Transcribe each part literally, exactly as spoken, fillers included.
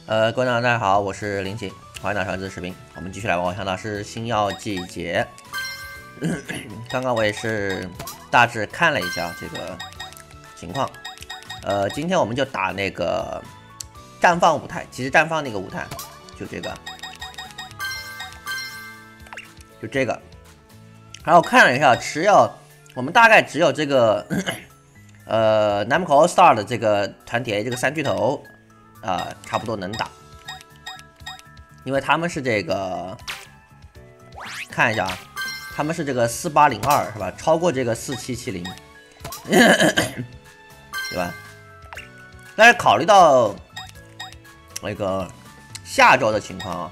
呃，各位大家好，我是林奇，欢迎来到这支视频。我们继续来玩《我想到是星耀季节》。刚刚我也是大致看了一下这个情况。呃，今天我们就打那个绽放舞台，其实绽放那个舞台，就这个，就这个。然后我看了一下，只有我们大概只有这个呃 Namco All Star 的这个团体 A 这个三巨头。 啊、呃，差不多能打，因为他们是这个，看一下啊，他们是这个四八零二是吧？超过这个四七七零，对吧？但是考虑到那个下周的情况啊，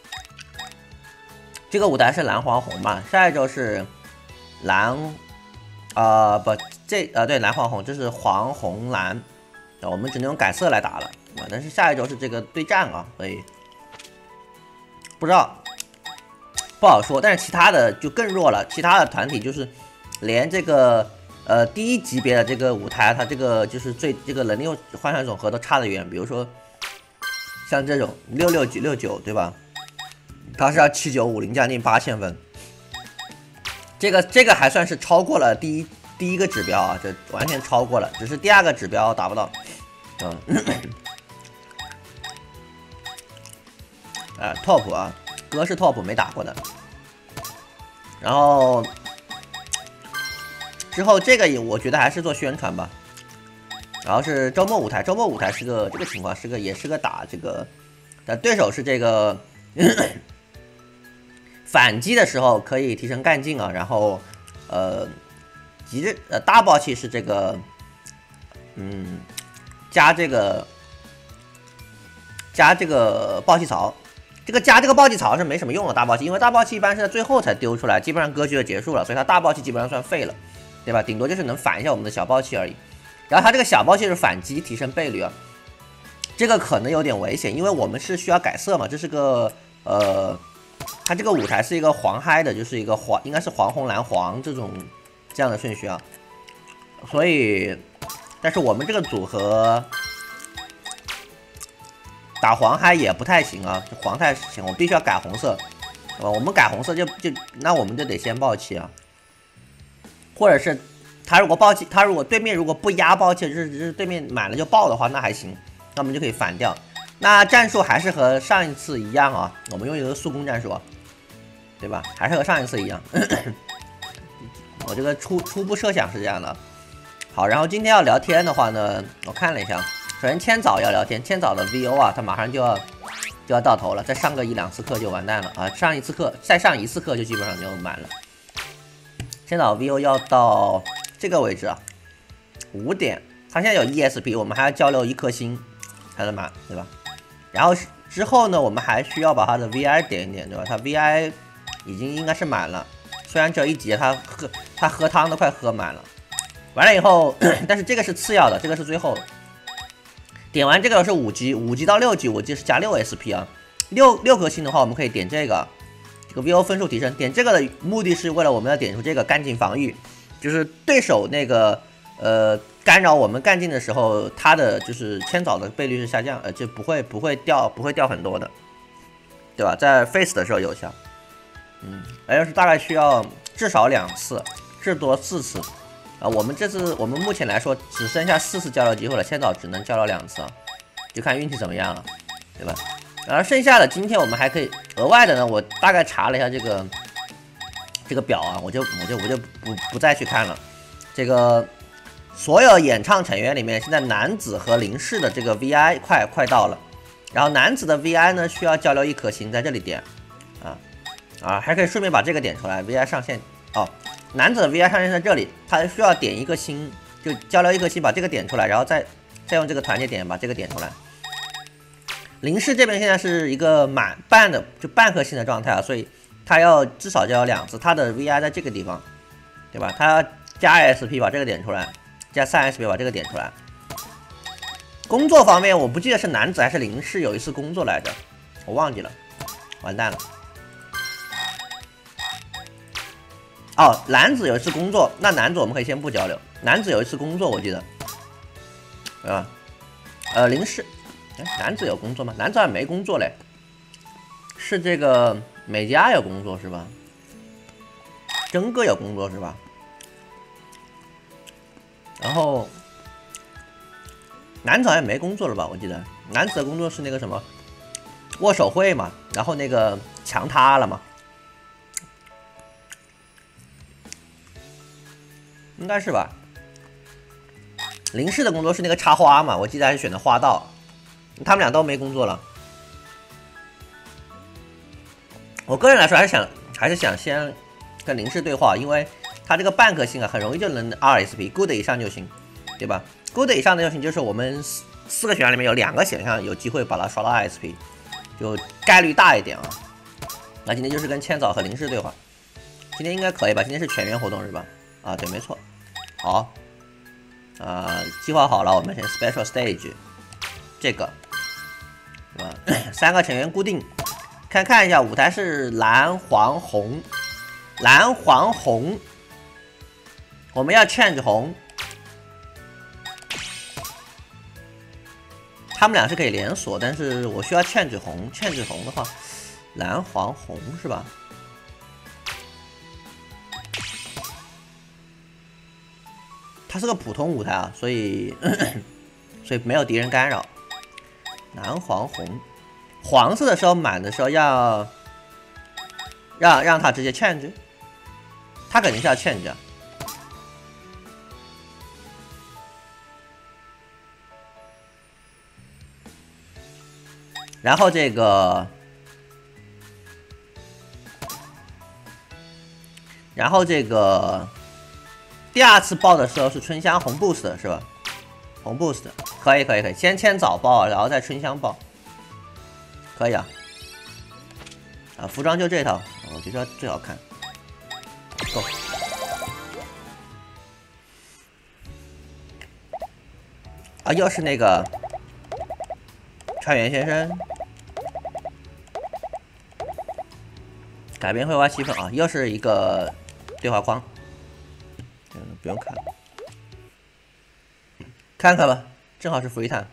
这个舞台是蓝黄红嘛，下一周是蓝，啊、呃、不，这呃对蓝黄红，这是黄红蓝，我们只能用改色来打了。 但是下一周是这个对战啊，所以不知道不好说。但是其他的就更弱了，其他的团体就是连这个呃第一级别的这个舞台，它这个就是最这个能力换算总和都差得远。比如说像这种六六九六九，对吧？它是要七九五零将近八千分，这个这个还算是超过了第一第一个指标啊，这完全超过了，只是第二个指标达不到，嗯。啊 ，top 啊，哥是 top 没打过的。然后之后这个我觉得还是做宣传吧。然后是周末舞台，周末舞台是个这个情况，是个也是个打这个，但对手是这个反击的时候可以提升干劲啊。然后呃，极致呃大爆器是这个，嗯，加这个加这个爆气槽。 这个加这个暴气槽是没什么用的，大暴气，因为大暴气一般是在最后才丢出来，基本上格局就结束了，所以它大暴气基本上算废了，对吧？顶多就是能反一下我们的小暴气而已。然后它这个小暴气是反击提升倍率啊，这个可能有点危险，因为我们是需要改色嘛，这是个呃，它这个舞台是一个黄嗨的，就是一个黄，应该是黄红蓝黄这种这样的顺序啊，所以，但是我们这个组合。 打黄嗨也不太行啊，黄太行，我必须要改红色，呃，我们改红色就就那我们就得先爆气啊，或者是他如果爆气，他如果对面如果不压爆气，就是就是对面满了就爆的话，那还行，那我们就可以反掉。那战术还是和上一次一样啊，我们用一个速攻战术，对吧？还是和上一次一样。我这个初初步设想是这样的。好，然后今天要聊天的话呢，我看了一下。 首先，千早要聊天，千早的 V O 啊，他马上就要就要到头了，再上个一两次课就完蛋了啊！上一次课，再上一次课就基本上就满了。千早 V O 要到这个位置啊，五点，他现在有 E S P， 我们还要交流一颗星才能满，对吧？然后之后呢，我们还需要把他的 V I 点一点，对吧？他 V I 已经应该是满了，虽然只有一节，他喝他喝汤都快喝满了。完了以后，但是这个是次要的，这个是最后的。 点完这个是五级，五级到六级，我记得是加六 S P 啊。六六颗星的话，我们可以点这个，这个 V O 分数提升。点这个的目的是为了我们要点出这个干劲防御，就是对手那个呃干扰我们干劲的时候，它的就是千早的倍率是下降，呃就不会不会掉不会掉很多的，对吧？在 face 的时候有效，嗯，而是大概需要至少两次，至多四次。 啊，我们这次我们目前来说只剩下四次交流机会了，千早只能交流两次啊，就看运气怎么样了，对吧？然后剩下的今天我们还可以额外的呢，我大概查了一下这个这个表啊，我就我就我就不不再去看了。这个所有演唱成员里面，现在男子和林氏的这个 V I 快快到了，然后男子的 V I 呢需要交流一颗星，在这里点啊啊，还可以顺便把这个点出来 ，V I 上线哦。 男子的 V I 上线在这里，他需要点一个星，就交流一颗星，把这个点出来，然后再再用这个团结点把这个点出来。林氏这边现在是一个满半的，就半颗星的状态啊，所以他要至少交两次，他的 V I 在这个地方，对吧？他要加 S P 把这个点出来，加三 S P 把这个点出来。工作方面，我不记得是男子还是林氏有一次工作来着，我忘记了，完蛋了。 哦，男子有一次工作，那男子我们可以先不交流。男子有一次工作，我记得，对吧？呃，林氏， 哎，男子有工作吗？男子好像没工作嘞，是这个美嘉有工作是吧？真哥有工作是吧？然后男子好像没工作了吧？我记得男子的工作是那个什么握手会嘛，然后那个墙塌了嘛，应该是吧？林氏的工作是那个插花嘛，我记得还是选的花道，他们俩都没工作了。我个人来说还是想还是想先跟林氏对话，因为他这个半颗星啊，很容易就能 R S P，good 以上就行，对吧 ？good 以上的就行，就是我们四四个选项里面有两个选项有机会把它刷到 R S P， 就概率大一点啊。那今天就是跟千早和林氏对话，今天应该可以吧？今天是全员活动日吧？啊，对，没错。好，啊、呃，计划好了，我们先 special stage 这个，是吧？三个成员固定。看看一下，舞台是蓝、黄、红，蓝、黄、红，我们要 change 红，他们俩是可以连锁，但是我需要 change 红 ，change 红的话，蓝、黄、红是吧？它是个普通舞台啊，所以所以没有敌人干扰，蓝、黄、红。黄色的时候满的时候要让让他直接 change， 他肯定是要 change 啊。然后这个，然后这个第二次爆的时候是春香红 boost 是吧？红 boost 可以可以可以，先签早爆，然后再春香爆。可以啊，啊，服装就这套，我觉得最好看。Go。啊，又是那个川原先生，改变绘画气氛啊，又是一个对话框，嗯，不用看了，看看吧，正好是 free time。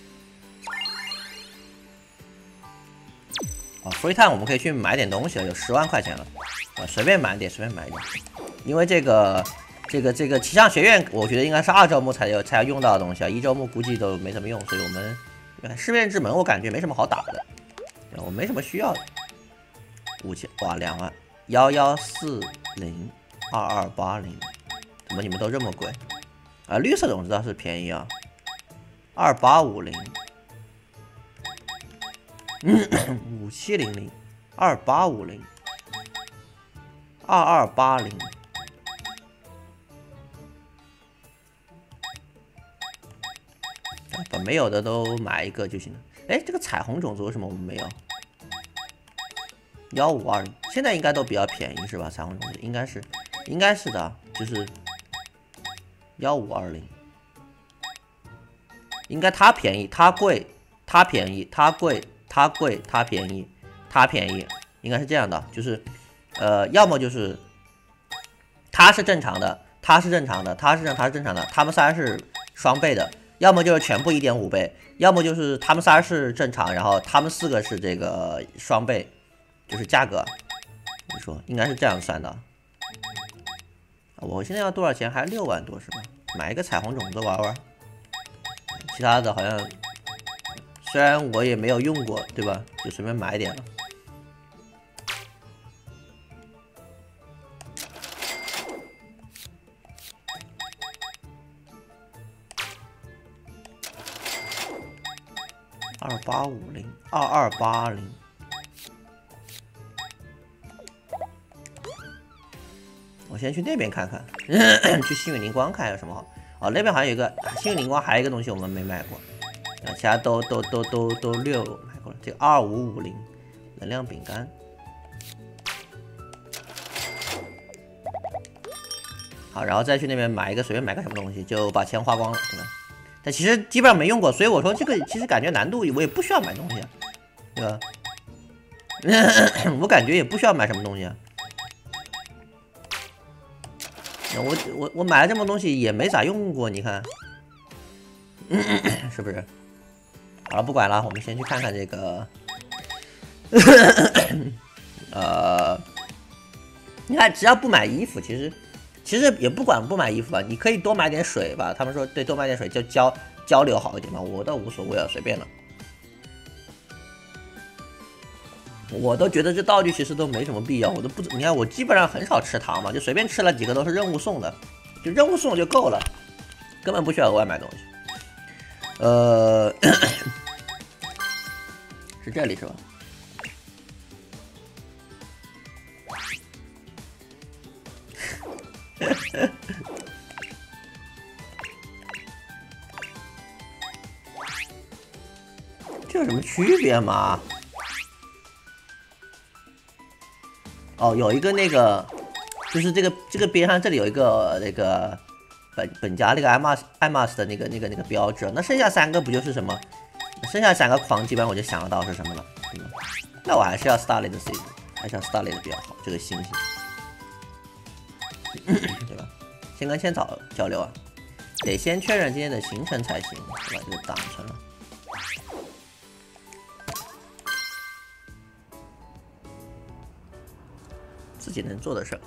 啊 ，free time 我们可以去买点东西了，有十万块钱了，啊，随便买点，随便买点，因为这个这个这个气象学院，我觉得应该是二周目才有才要用到的东西啊，一周目估计都没什么用，所以我们试炼之门我感觉没什么好打的，我没什么需要的，五千哇两万幺幺四零二二八零，怎么你们都这么贵啊？绿色种子倒是便宜啊，二八五零。五七零零，二八五零，二二八零，把没有的都买一个就行了。哎，这个彩虹种子为什么我们没有？幺五二零，现在应该都比较便宜是吧？彩虹种子应该是，应该是的，就是幺五二零，应该它便宜，它贵，它便宜，它贵。它贵，它便宜，它便宜，应该是这样的，就是，呃，要么就是它是正常的，它是正常的，它是正，它是正常的，他们仨是双倍的，要么就是全部一点五倍，要么就是他们仨是正常，然后他们四个是这个双倍，就是价格，你说应该是这样算的。我现在要多少钱？还六万多是吧？买一个彩虹种子玩玩，其他的好像。虽然我也没有用过，对吧？就随便买点了。二八五零，二二八零。我先去那边看看，去星宇灵光看有什么好。哦，那边好像有个星宇灵光，还有一个东西我们没买过。啊，其他都都都都都略买过了。这个二五五零能量饼干，好，然后再去那边买一个，随便买个什么东西，就把钱花光了，对吧？但其实基本上没用过，所以我说这个其实感觉难度我也不需要买东西啊，对吧？我感觉也不需要买什么东西啊。我我我买了这么多东西也没咋用过，你看，是不是？ 好了，不管了，我们先去看看这个，呃，你看，只要不买衣服，其实其实也不管不买衣服吧，你可以多买点水吧。他们说对，多买点水就交交流好一点嘛，我倒无所谓啊，随便了。我都觉得这道具其实都没什么必要，我都不，你看我基本上很少吃糖嘛，就随便吃了几个都是任务送的，就任务送就够了，根本不需要额外买东西。呃，是这里是吧？这有什么区别吗？哦，有一个那个，就是这个这个边上这里有一个那个本本家那个艾玛艾玛斯的那个那个那个标志，那剩下三个不就是什么？剩下三个狂，基本上我就想得到是什么了，对吧？那我还是要 Starlight 的 C， 还是要 Starlight 的比较好，这个星星，对吧？先跟千草交流啊，得先确认今天的行程才行，对吧？这个打成了。自己能做的事儿。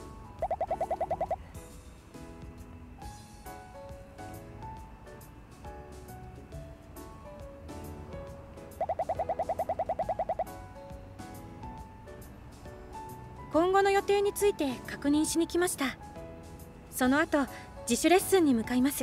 今後の予定について確認しに来ました。その後、自主レッスンに向かいます。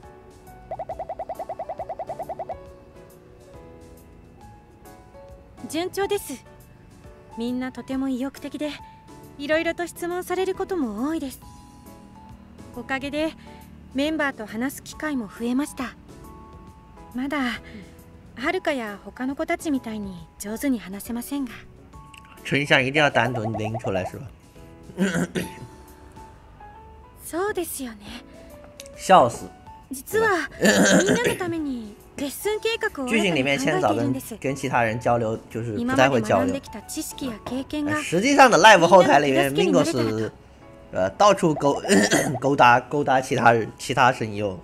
順調です。みんなとても意欲的で、いろいろと質問されることも多いです。おかげでメンバーと話す機会も増えました。まだはるかや他の子たちみたいに上手に話せませんが。 春香一定要单独拎出来是吧？ そうですよね。 笑死！ 実はみんなのためにレッスン計画を剧情里面千早跟跟其他人交流就是不太会交流。实际上的 live 后台里面 ，Mingo 是呃到处勾勾搭勾搭其他人其他声优。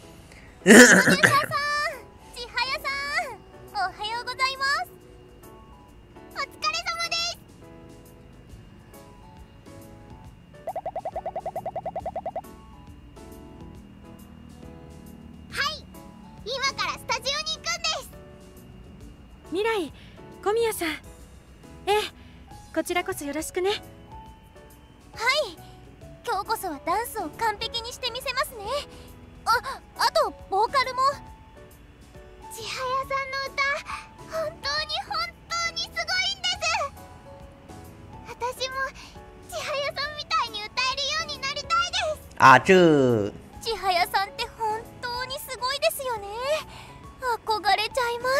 未来、小宮さん。ええ、こちらこそよろしくね。はい、 今日こそはダンスを完璧にしてみせますね。あ、あとボーカルも。千早さんの歌、本当に本当にすごいんです。私も千早さんみたいに歌えるようになりたいです。 啊，这千早さんって本当にすごいですよね。憧れちゃいます。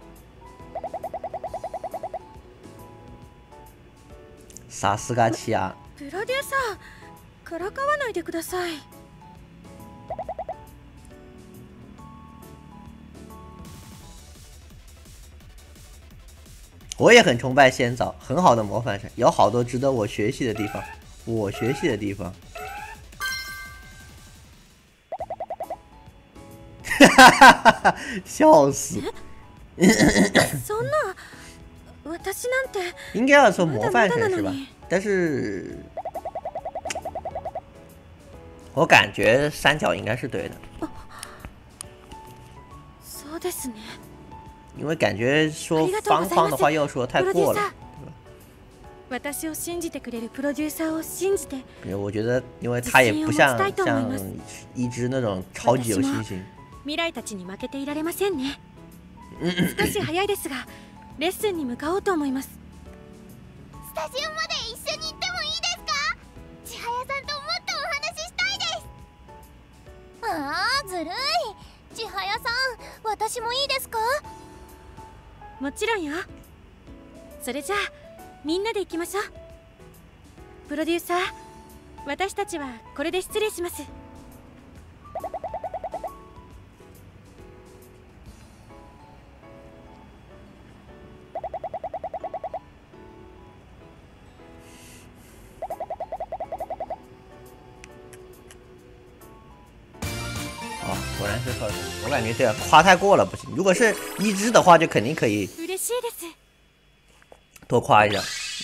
さすが千秋。 プロデューサー、からかわないでください。 我也很崇拜仙早，很好的模范生，有好多值得我学习的地方。我学习的地方。哈哈哈哈！笑死！ そんな。私なんて应该要说模范生是吧？但是我感觉三角应该是对的， そうですね。 因为感觉说方方的话又说太过了。 私を信じてくれるプロデューサーを信じて。 因为我觉得，因为他也不像像一只那种超级游戏星。 未来たちに負けていられませんね。少し早いですが。レッスンに向かおうと思います。 スタジオまで一緒に行ってもいいですか？千早さんともっとお話ししたいです。ああ、ずるい。千早さん、私もいいですか？ もちろんよ。それじゃあみんなで行きましょう。プロデューサー、私たちはこれで失礼します。 果然是特殊，我我感觉对啊，夸太过了不行。如果是一只的话，就肯定可以嬉しいです。 多夸一下。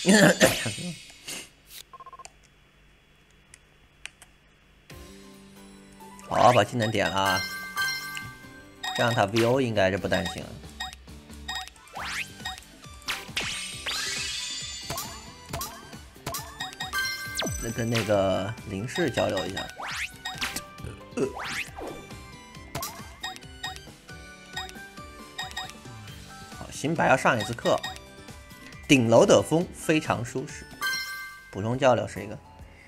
好，把技能点了啊，这样他 V O 应该就不担心了。再跟那个林氏交流一下。呃好，新白要上一次课。顶楼的风非常舒适，补充交流是一个。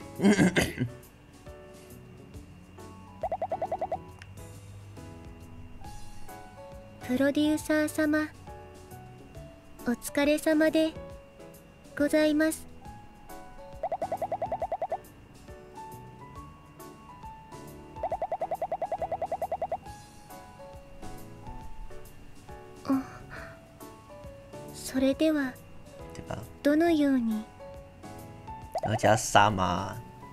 プロデューサー様、お疲れ様でございます。あ、それではどのように？ 然后加萨玛，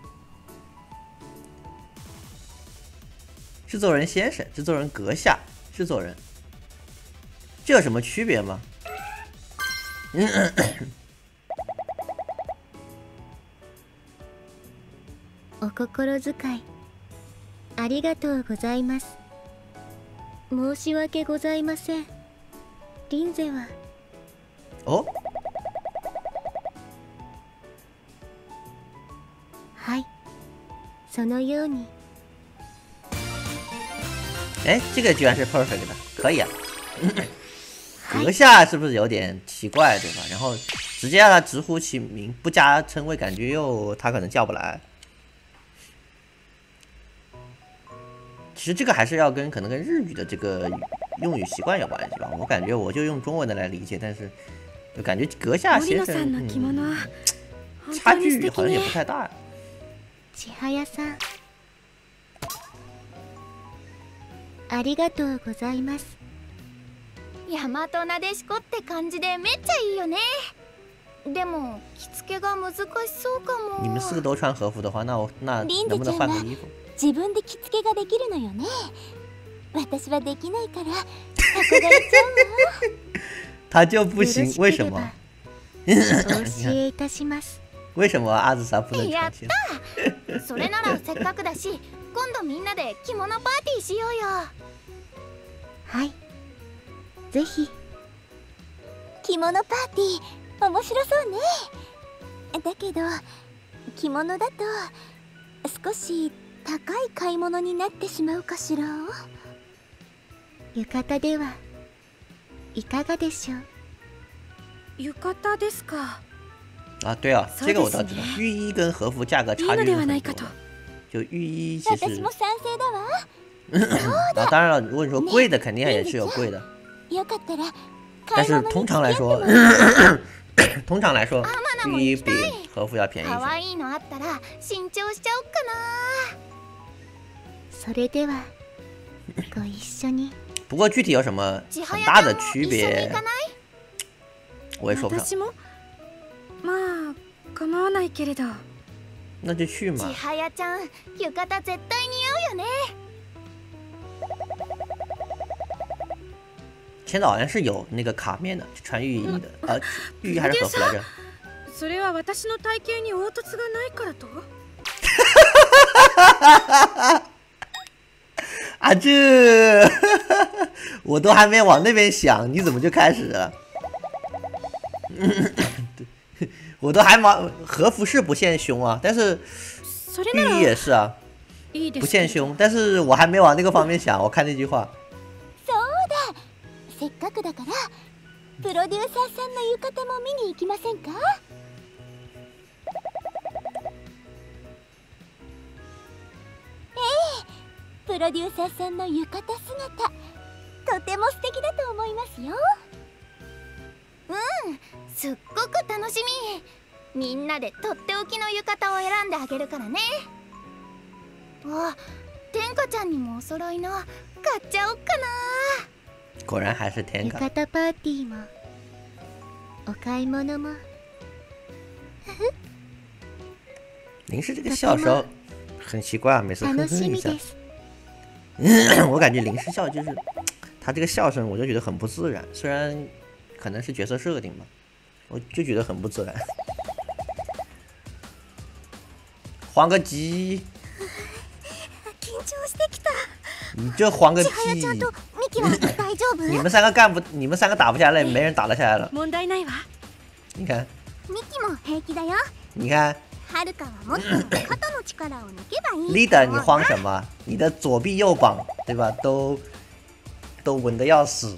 制作人先生，制作人阁下，制作人，这有什么区别吗？ お心遣いありがとうございます。申し訳ございません。リンゼは。 哦。 はい、そのように。 哎，这个居然是 perfect 的，可以啊。阁下是不是有点奇怪，对吧？然后直接让他直呼其名，不加称谓，感觉又他可能叫不来。其实这个还是要跟可能跟日语的这个用语习惯有关系吧。我感觉我就用中文的来理解，但是就感觉阁下先生、嗯、差距好像也不太大。 千早さん、ありがとうございます。大和なでしこって感じでめっちゃいいよね。でも着付けが難しそうかも。 你们四个都穿和服的话，那我那能不能换个衣服？ 自分で着付けができるのよね。私はできないから憧れちゃうわ。 他就不行，为什么？ お教えいたします。 为什么阿紫莎不能穿起来？それならせっかくだし、今度みんなで着物パーティーしようよ。はい、ぜひ。着物パーティー面白そうね。だけど着物だと少し高い買い物になってしまうかしら。浴衣ではいかがでしょう？ 浴衣ですか。 啊，对啊，这个我倒知道，浴衣跟和服价格差距是很多的。就浴衣其实，啊，当然了，如果你说贵的，肯定也是有贵的。但是通常来说，通常来说，浴衣比和服要便宜一些。不过具体有什么很大的区别，我也说不上。 まあ構わないけれど。 那就去嘛。 千早ちゃん、浴衣絶対似合うよね。 千早好像是有那个卡面的，穿浴衣的，呃，浴衣还是和服来着？ それは私の体型に凹凸がないからと？ 啊，这我都还没往那边想，你怎么就开始了？我都还往和服是不限胸啊，但是浴衣也是啊，不限胸，但是我还没往那个方面想。我看那句话。 そうだ。せっかくだからプロデューサーさんの浴衣も見に行きませんか？ええ、プロデューサーさんの浴衣姿、とても素敵だと思いますよ。うん、すっごく楽しみ。みんなでとっておきの浴衣を選んであげるからね。わ、天下ちゃんにもお揃いの買っちゃおっかな。 果然还是天下。 浴衣パーティーもお買い物も。 林氏这个笑声很奇怪啊，每次哼哼一下。 我感觉林失笑就是他这个笑声，我就觉得很不自然。虽然可能是角色设定吧，我就觉得很不自然。黄个鸡！你这黄个屁！你们三个干不，你们三个打不下来，没人打得下来了。你看，你看。leader， 你慌什么？你的左臂右膀，对吧？都都稳得要死。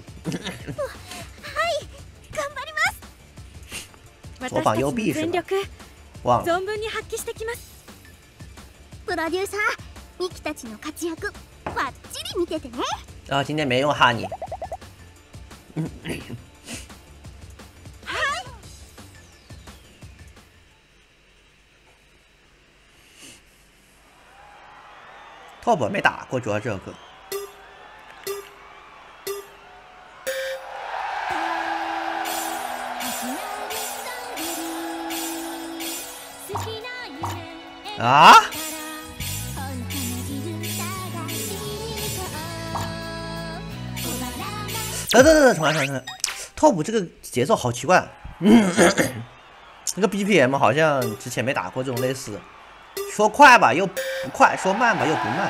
左膀右臂是吧？忘了。 プロデューサー、ミキたちの活躍、バッチリ見ててね。 然后今天没用哈尼。top 没打过，主要这个。啊！等等等等，重来重来重来 ！top 这个节奏好奇怪，嗯，那个 B P M 好像之前没打过这种类似的。说快吧又不快，说慢吧又不慢。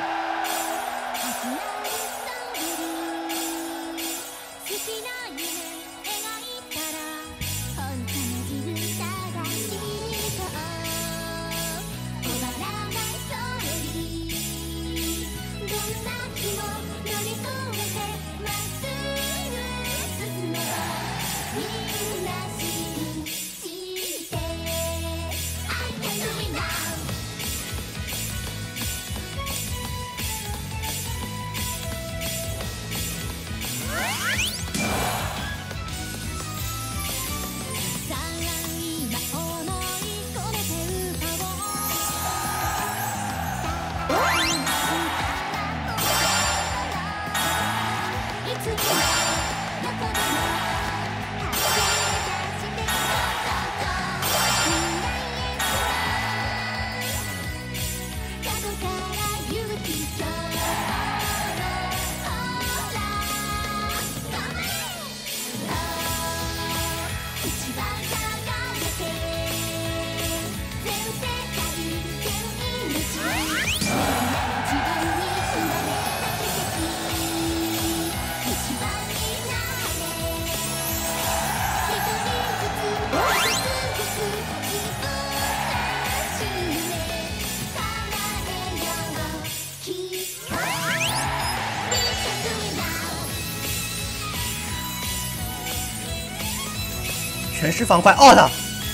全是方块哦的，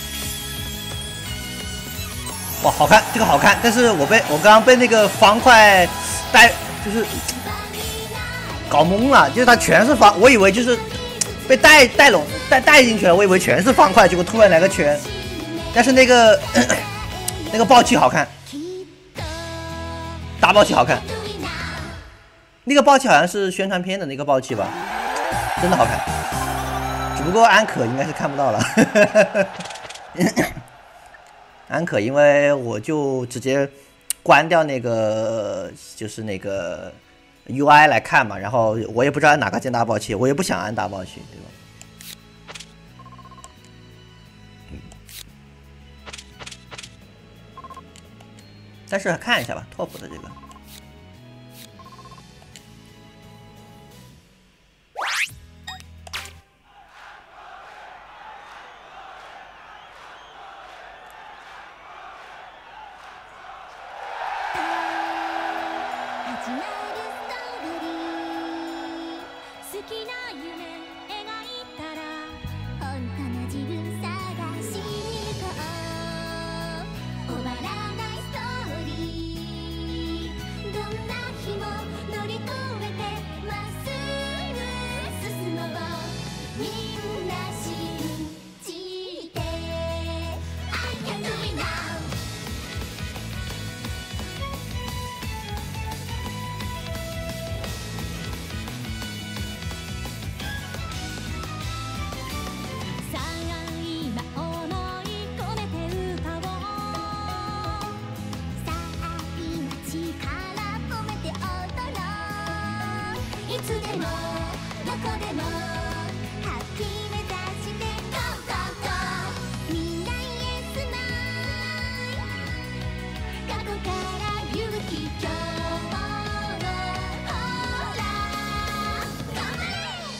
哇，好看，这个好看，但是我被我刚刚被那个方块带，就是搞懵了，就是它全是方，我以为就是被带带拢带带进去了，我以为全是方块，结果突然来个圈，但是那个咳咳那个暴气好看，大暴气好看，那个暴气好像是宣传片的那个暴气吧，真的好看。只不过安可应该是看不到了，安可因为我就直接关掉那个就是那个 U I 来看嘛，然后我也不知道按哪个键大爆气，我也不想按大爆气，对吧？但是看一下吧 ，top 的这个。 こでもハッピー目指して ゴーゴーゴーみんなイエスマイ過去から勇気今日もほら頑張れ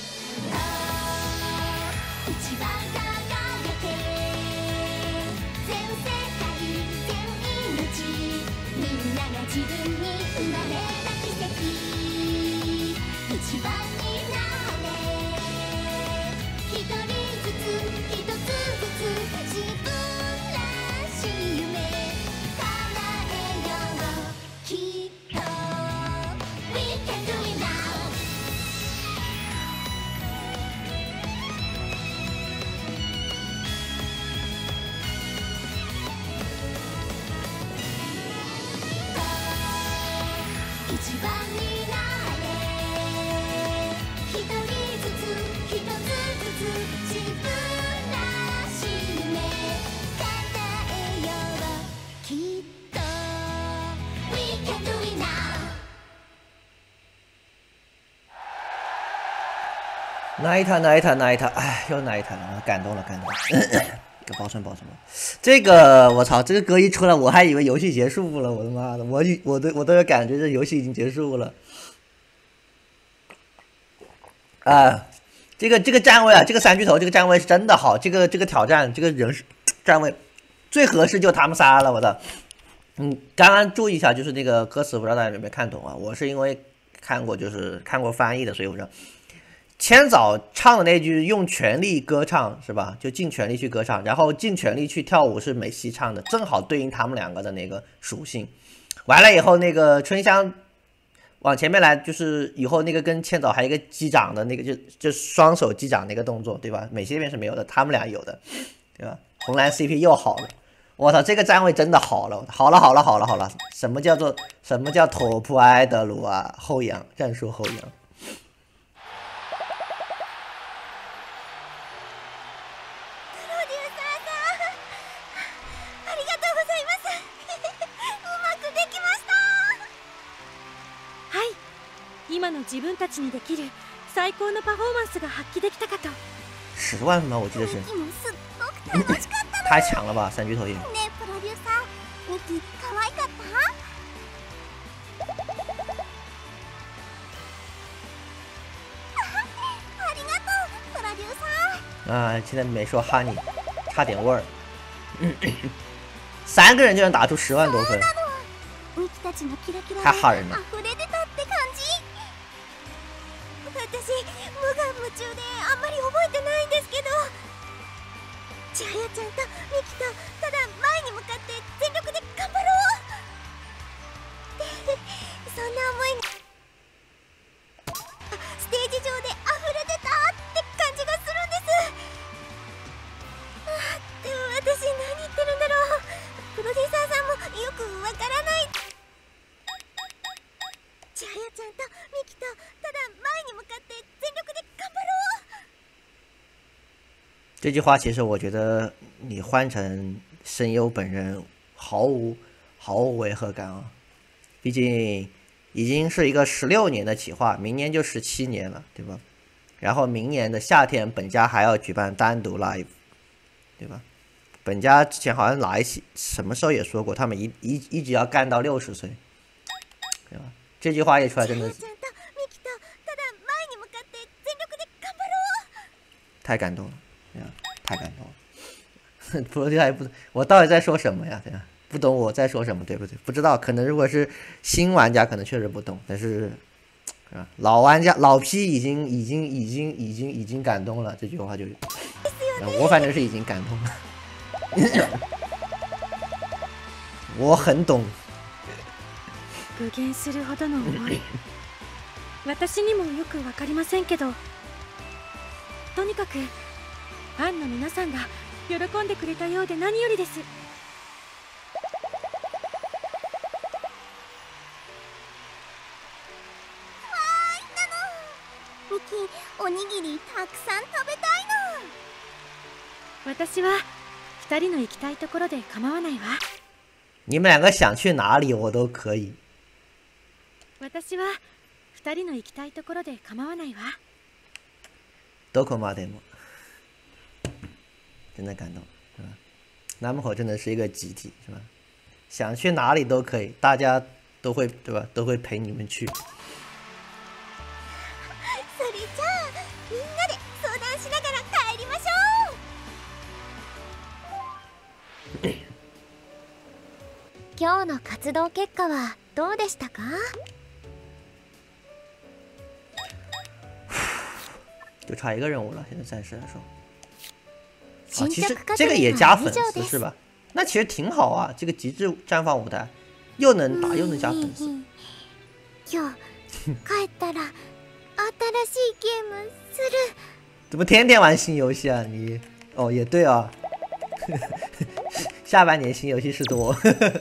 一番輝け全世界全命みんなが自分に生まれた奇跡一番になれ一人ずつ一つずつ自分らしい夢叶えようきっと We can do it now 一番になれ一人ずつ一つずつ自分らしい夢叶えようきっと We can do it now 那一塔，那一塔，那一塔，哎，又那一塔了，感动了，感动了。保存保存吧，这个我操，这个歌一出来，我还以为游戏结束了，我的妈的，我我都我都有感觉这游戏已经结束了。啊，这个这个站位啊，这个三巨头这个站位是真的好，这个这个挑战这个人是站位最合适就他们仨了，我的。嗯，刚刚注意一下，就是那个歌词，不知道大家有没有看懂啊？我是因为看过，就是看过翻译的，所以我说。千早唱的那句用全力歌唱是吧？就尽全力去歌唱，然后尽全力去跳舞是美希唱的，正好对应他们两个的那个属性。完了以后，那个春香往前面来，就是以后那个跟千早还有一个击掌的那个，就就双手击掌那个动作，对吧？美希那边是没有的，他们俩有的，对吧？红蓝 C P 又好了，我操，这个站位真的好了，好了，好了，好了，好了，什么叫做什么叫托普埃德鲁啊？后仰战术后仰。 今の自分たちにできる最高のパフォーマンスが発揮できたかと。 十万分吗？我记得是。太强了吧，三巨头也。 ねえプロデューサー、ミキ可愛かった？ありがとうプロデューサー。 啊，现在没说哈尼，差点味儿。三个人就能打出十万多分，太吓人了。 私無我夢中であんまり覚えてないんですけど、千早ちゃんとミキとただ前に向かって全力で頑張ろうってそんな思いがステージ上で溢れてたって感じがするんです。あでも私何言ってるんだろう。プロデューサーさんもよくわからない。千早ちゃんとミキとただ前に向かって全力で頑張ろう。 这句话其实我觉得你换成声优本人毫无毫无违和感啊，毕竟已经是一个十六年的企划，明年就十七年了，对吧？然后明年的夏天本家还要举办单独 live， 对吧？本家之前好像哪一期什么时候也说过，他们一一一直要干到六十岁，对吧？这句话一出来真的是太感动了，对呀，太感动了。不对，不，我到底在说什么呀？对呀，不懂我在说什么，对不对？不知道，可能如果是新玩家，可能确实不懂，但是，是吧？老玩家老 P 已经已经已经已经已经感动了，这句话就，我反正是已经感动了，我很懂。 具現するほどの思い、私にもよくわかりませんけど、とにかくファンの皆さんが喜んでくれたようで何よりです。 ミキ、おにぎりたくさん食べたいの。 私は二人の行きたいところで構わないわ。 你们两个想去哪里我都可以。 私は二人の行きたいところで構わないわ。 都可马德莫，真的感动，是吧？南门口真的是一个集体，是吧？想去哪里都可以，大家都会，对吧？都会陪你们去。 それじゃあみんなで相談しながら帰りましょう。今日の活動結果はどうでしたか？ 就差一个任务了，现在暂时来说。啊，其实这个也加粉丝是吧？那其实挺好啊，这个极致绽放舞台，又能打又能加粉丝。 今日帰ったら新しいゲームする。 怎么天天玩新游戏啊你？哦，也对啊。下半年新游戏是多。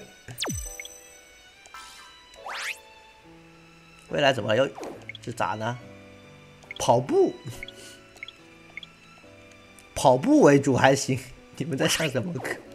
未来怎么又这咋呢？跑步。跑步为主还行，你们在上什么课？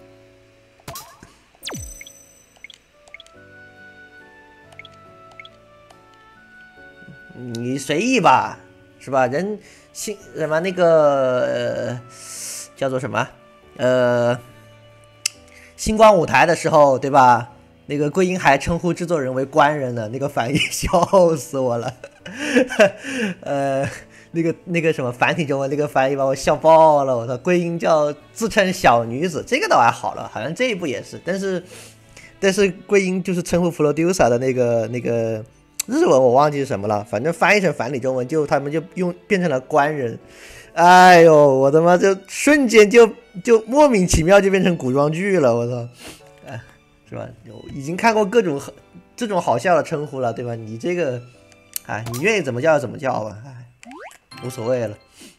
你随意吧，是吧？人新什么那个、呃、叫做什么？呃，星光舞台的时候，对吧？那个桂英还称呼制作人为官人呢，那个反应笑死我了。呃。那个那个什么繁体中文那个翻译把我笑爆了，我操！桂英叫自称小女子，这个倒还好了，好像这一部也是，但是但是桂英就是称呼 producer 的那个那个日文我忘记是什么了，反正翻译成繁体中文就他们就用变成了官人，哎呦，我他妈就瞬间就就莫名其妙就变成古装剧了，我操！哎，是吧？已经看过各种这种好笑的称呼了，对吧？你这个，哎，你愿意怎么叫怎么叫吧，哎。无所谓了。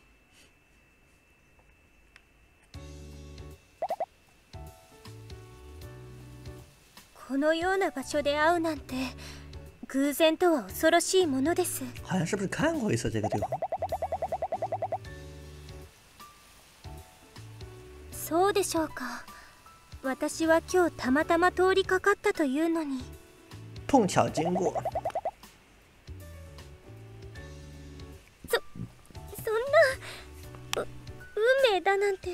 このような場所で会うなんて偶然とは恐ろしいものです。 好像是不是看过一次这个对话？ そうでしょうか。私は今日たまたま通りかかったというのに。 碰巧经过。 そんな運命だなんて。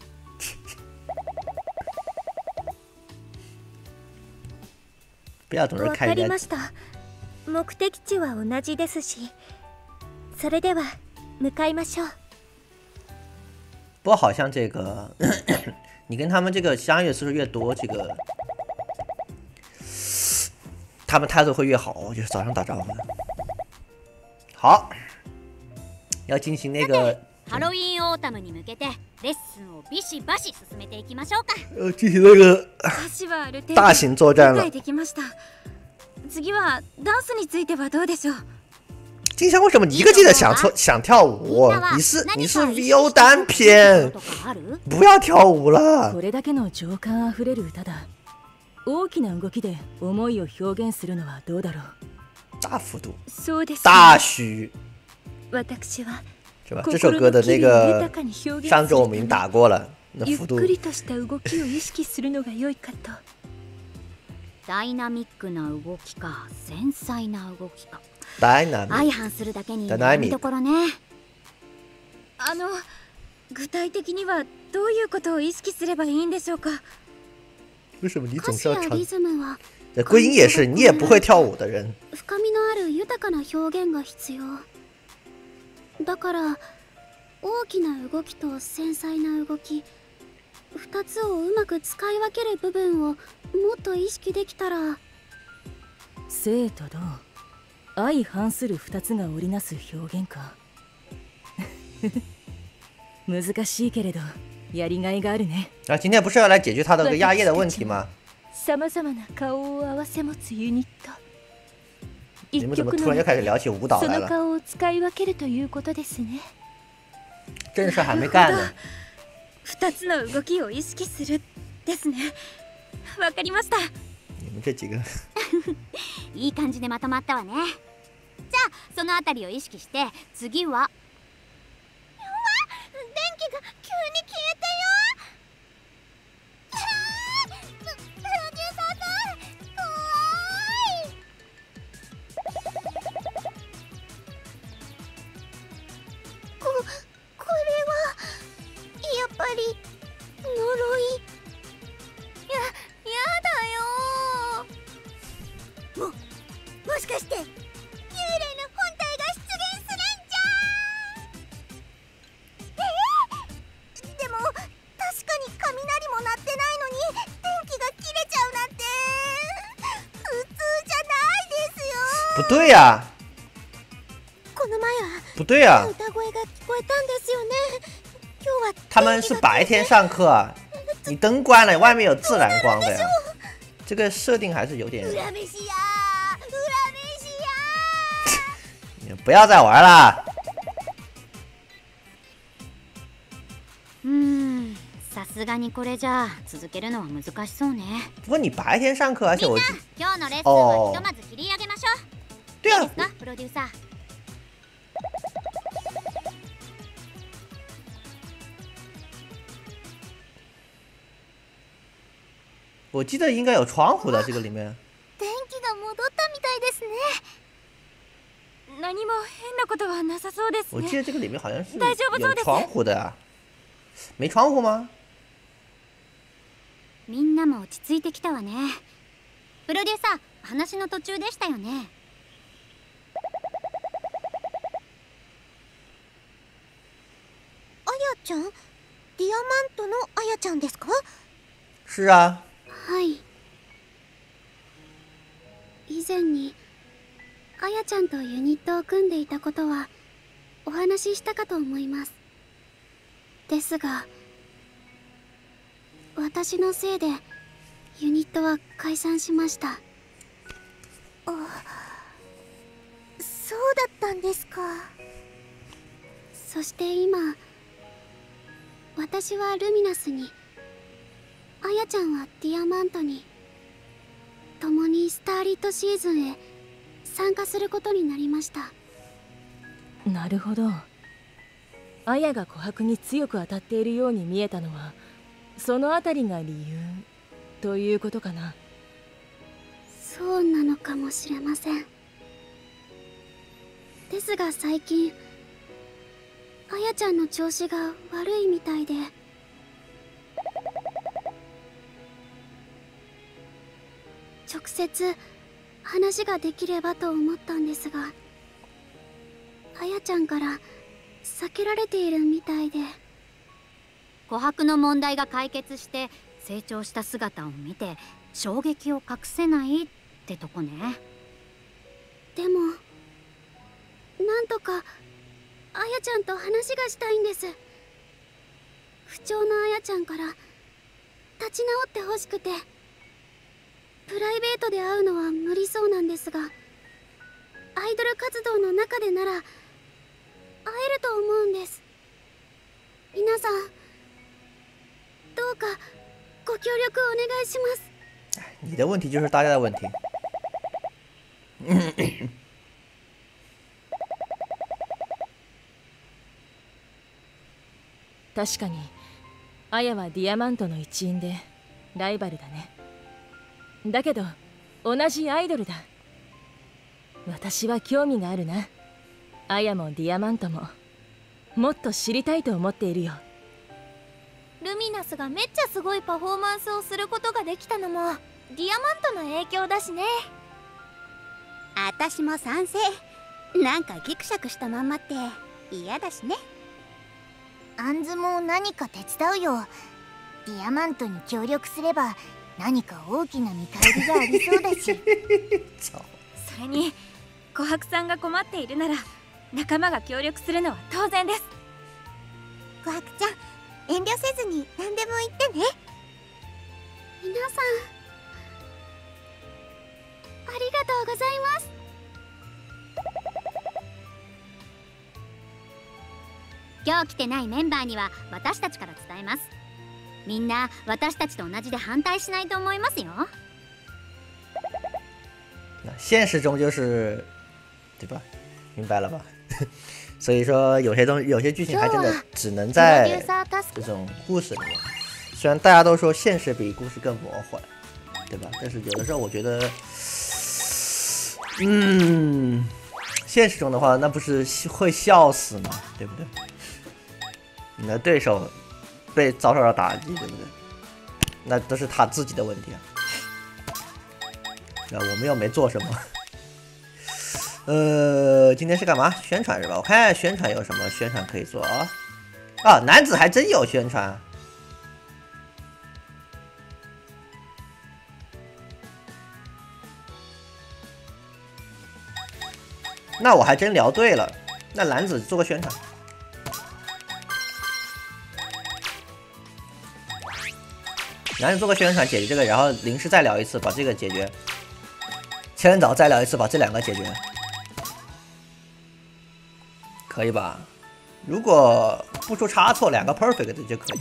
わかりました。目的地は同じですし、それでは向かいましょう。 不过好像这个，你跟他们这个相遇次数越多，这个他们态度会越好，就是早上打招呼。好。要进行那个ハロウィンオータムに向けてレッスンをビシバシ進めていきましょうか。 呃，进行那个大型作战了。 次はダンスについてはどうでしょう？ 金香为什么你一个劲的想跳想跳舞？你是你是 V O 单片，不要跳舞了。 これだけの情感あふれる歌だ。大きな動きで思いを表現するのはどうだろう？ 大幅度。 そうです。 大虚。 私は是吧？这首歌的那个上周我们已经打过了，那幅度。 ゆっくりとした動きを意識するのが良いかと。 ダイナミックな動きか繊細な動きか。 ダイナミック。 相反するだけに悩みどころね。 あの具体的にはどういうことを意識すればいいんでしょうか？ 为什么你总是要唱？ リズムは桂英也是，你也不会跳舞的人。 深みのある豊かな表現が必要。だから大きな動きと繊細な動きふたつをうまく使い分ける部分をもっと意識できたら。 生と動、相反するふたつが織りなす表現か。難しいけれどやりがいがあるね。 啊，今天不是要来解决他的压抑的问题吗？ さまざまな顔を合わせ持つユニット。 你们怎么突然就开始聊起舞蹈来了？ その顔を使い分けるということですね。 正事还没干呢。 二つの動きを意識するですね。わかりました。 你们这几个。 いい感じでまとまったわね。じゃあそのあたりを意識して次は。やば、電気が急に消えたよ。こ不对呀、啊， この前は不对呀、啊， 歌声が聞こえたんですよね。今日は他们是白天上课啊，你灯关了，外面有自然光的呀。这个设定还是有点。 恨飯や恨飯や。 你不要再玩了。 うーん、さすがにこれじゃ続けるのは難しそうね。 不过你白天上课，而且我今日のレッスンはひとまず切り上げましょう。 对啊いいですか、プロデューサー。 我记得应该有窗户的这个里面。 電気が戻ったみたいですね。 何も変なことはなさそうですね。 我记得这个里面好像是大丈夫そうです。 有窗户的啊，没窗户吗？ みんなも落ち着いてきたわね。プロデューサー、話の途中でしたよね。 あやちゃん、ディアマントのあやちゃんですか？ 是啊。 はい。以前にあやちゃんとユニットを組んでいたことはお話ししたかと思います。ですが私のせいでユニットは解散しました。 あ、そうだったんですか。 そして今私はルミナスに、あやちゃんはディアマントに、共にスターリットシーズンへ参加することになりました。 なるほど。アヤが琥珀に強く当たっているように見えたのはそのあたりが理由ということかな。 そうなのかもしれません。ですが最近あやちゃんの調子が悪いみたいで、直接話ができればと思ったんですが、あやちゃんから避けられているみたいで。琥珀の問題が解決して成長した姿を見て衝撃を隠せないってとこね。でもなんとかあやちゃんと話がしたいんです。不調のあやちゃんから立ち直ってほしくて。プライベートで会うのは無理そうなんですが、アイドル活動の中でなら会えると思うんです。皆さんどうかご協力お願いします。 你的问题就是大家的问题。 確かにアヤはディアマントの一員でライバルだね。だけど同じアイドルだ。私は興味があるな。アヤもディアマントももっと知りたいと思っているよ。 ルミナスがめっちゃすごいパフォーマンスをすることができたのもディアマントの影響だしね。 あたしも賛成。なんかギクシャクしたまんまって嫌だしね。 アンズも何か手伝うよ。ディアマントに協力すれば何か大きな見返りがありそうだし。 それに琥珀さんが困っているなら仲間が協力するのは当然です。 琥珀ちゃん、遠慮せずに何でも言ってね。 皆さんありがとうございます。今日来てないメンバーには私たちから伝えます。みんな私たちと同じで反対しないと思いますよ。 现实中就是，对吧？明白了吧？所以说有些东西，有些剧情还真的只能在这种故事里面。虽然大家都说现实比故事更魔幻，对吧？但是有的时候我觉得，嗯，现实中的话，那不是会笑死吗？对不对？你的对手被遭受到打击，对不对？那都是他自己的问题啊。那我们又没做什么。呃，今天是干嘛？宣传是吧？我看看宣传有什么宣传可以做啊？啊，男子还真有宣传。 那我还真聊对了。那男子做个宣传。男子做个宣传解决这个，然后临时再聊一次，把这个解决。千人岛再聊一次，把这两个解决，可以吧？如果不出差错，两个 perfect 的就可以。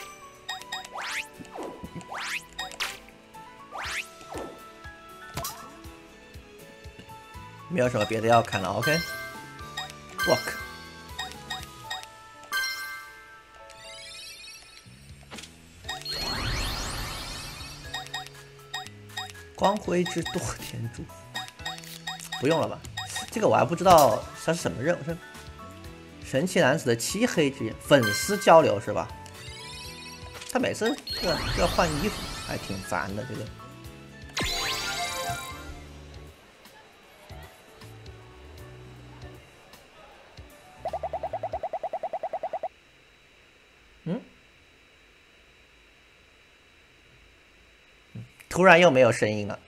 没有什么别的要看了 ，OK？Walk。光辉之多天柱，不用了吧？这个我还不知道它是什么任务，是神奇男子的漆黑之眼，粉丝交流是吧？他每次就要就要换衣服，还挺烦的这个。嗯？突然又没有声音了。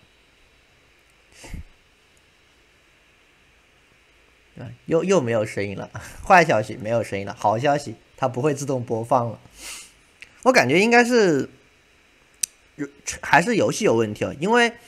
又又没有声音了，坏消息没有声音了，好消息它不会自动播放了。我感觉应该是还是游戏有问题哦，因为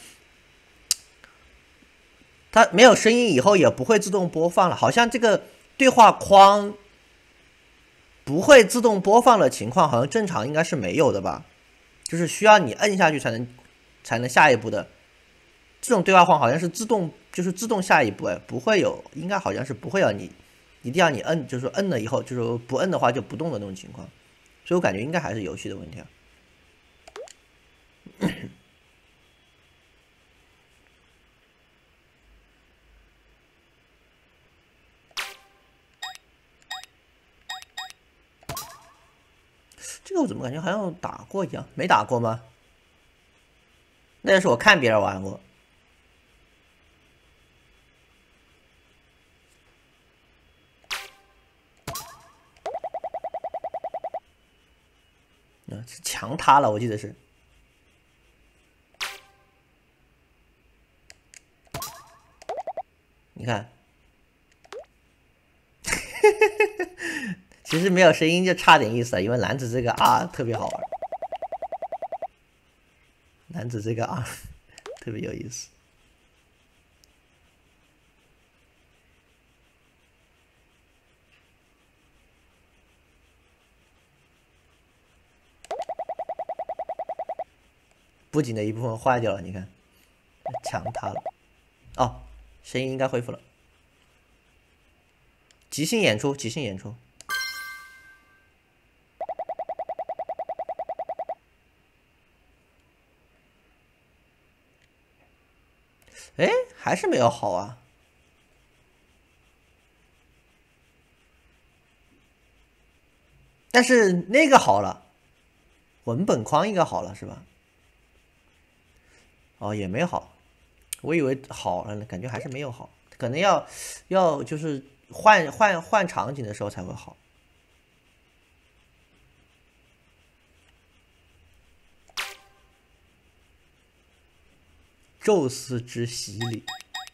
它没有声音以后也不会自动播放了，好像这个对话框不会自动播放的情况，好像正常应该是没有的吧？就是需要你摁下去才能才能下一步的。这种对话框好像是自动，就是自动下一步，哎，不会有，应该好像是不会有你，一定要你摁，就是说摁了以后，就是不摁的话就不动的那种情况，所以我感觉应该还是游戏的问题啊。这个我怎么感觉好像打过一样？没打过吗？那是我看别人玩过。嗯，墙塌了，我记得是。你看，其实没有声音就差点意思了，因为男子这个 R 特别好玩，男子这个 R 特别有意思。布景的一部分坏掉了，你看，墙塌了。哦，声音应该恢复了。即兴演出，即兴演出。哎，还是没有好啊。但是那个好了，文本框应该好了是吧？哦，也没好，我以为好了呢，感觉还是没有好，可能要要就是换换换场景的时候才会好。宙斯之洗礼。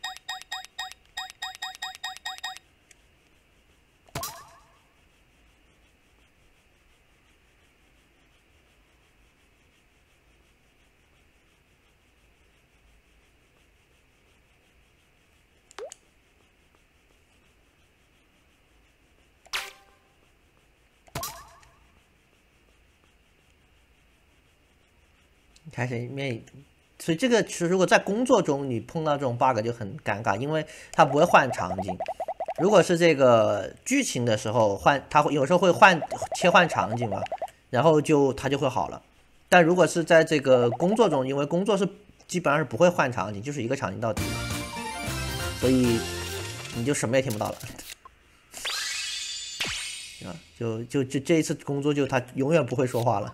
开始面，所以这个其实如果在工作中你碰到这种 bug 就很尴尬，因为它不会换场景。如果是这个剧情的时候换，它会有时候会换切换场景嘛，然后就它就会好了。但如果是在这个工作中，因为工作是基本上是不会换场景，就是一个场景到底，所以你就什么也听不到了。啊，就就就这一次工作就他永远不会说话了。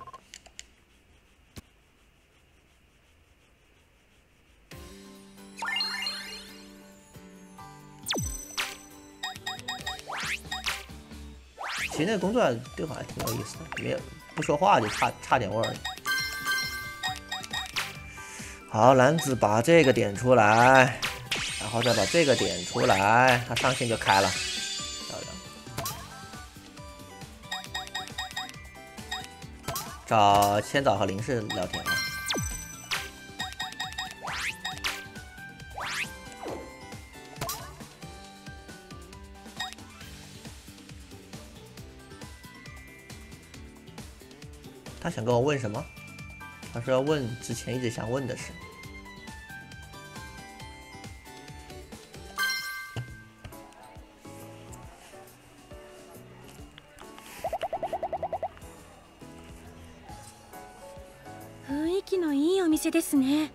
其实那个工作对话还挺有意思的，没有不说话就差差点味儿。好，男子把这个点出来，然后再把这个点出来，它上线就开了，漂亮。找千早和林氏聊天啊。他想跟我问什么？他说要问之前一直想问的事。 雰囲気のいいお店ですね。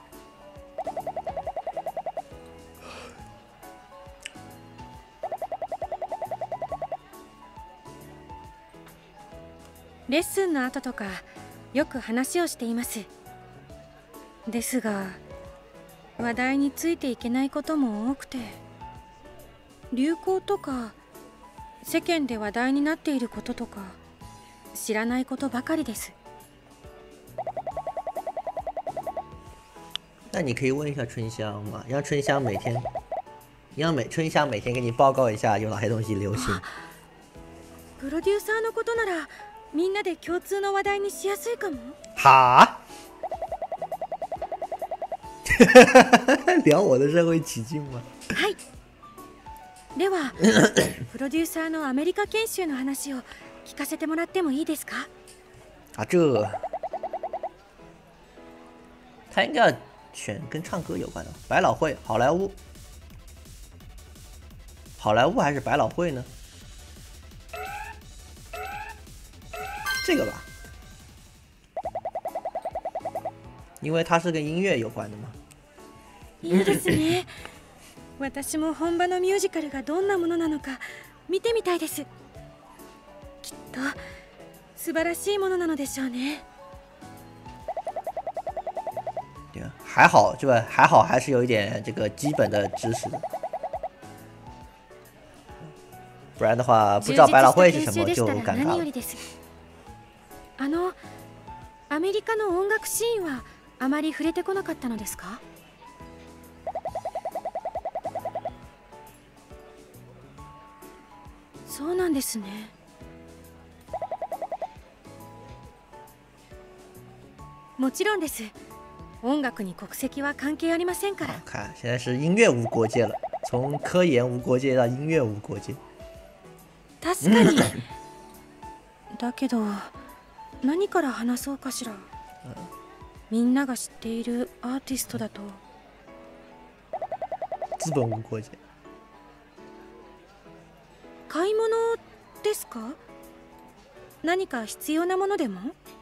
レッスンの後とかよく話をしています。ですが話題についていけないことも多くて、流行とか世間で話題になっていることとか知らないことばかりです。 那你可以问一下春香嘛，让春香每天，让每春香每天给你报告一下有哪些东西流行。 プロデューサーのことならみんなで共通の話題にしやすいかも。 哈？聊我的社会奇境吗？ はい。では、プロデューサーのアメリカ研修の話を聞かせてもらってもいいですか？ 啊，这他应该要选跟唱歌有关的，百老汇、好莱坞、好莱坞还是百老汇呢？这个吧，因为它是跟音乐有关的嘛。 いいですね。私も本場のミュージカルがどんなものなのか見てみたいです。きっと素晴らしいものなのでしょうね。 对啊，还好，对吧？还好，还是有一点这个基本的知识的，不然的话不知道百老汇是什么就尴尬了。 あのアメリカの音楽シーンはあまり触れてこなかったのですか？そうなんですね。もちろんです。音楽に国籍は関係ありませんから。 看，现在是音乐无国界了，从科研无国界到音乐无国界。 確かに。だけど何から話そうかしら。みんなが知っているアーティストだと。 资本无国界。 買い物ですか？何か必要なものでも？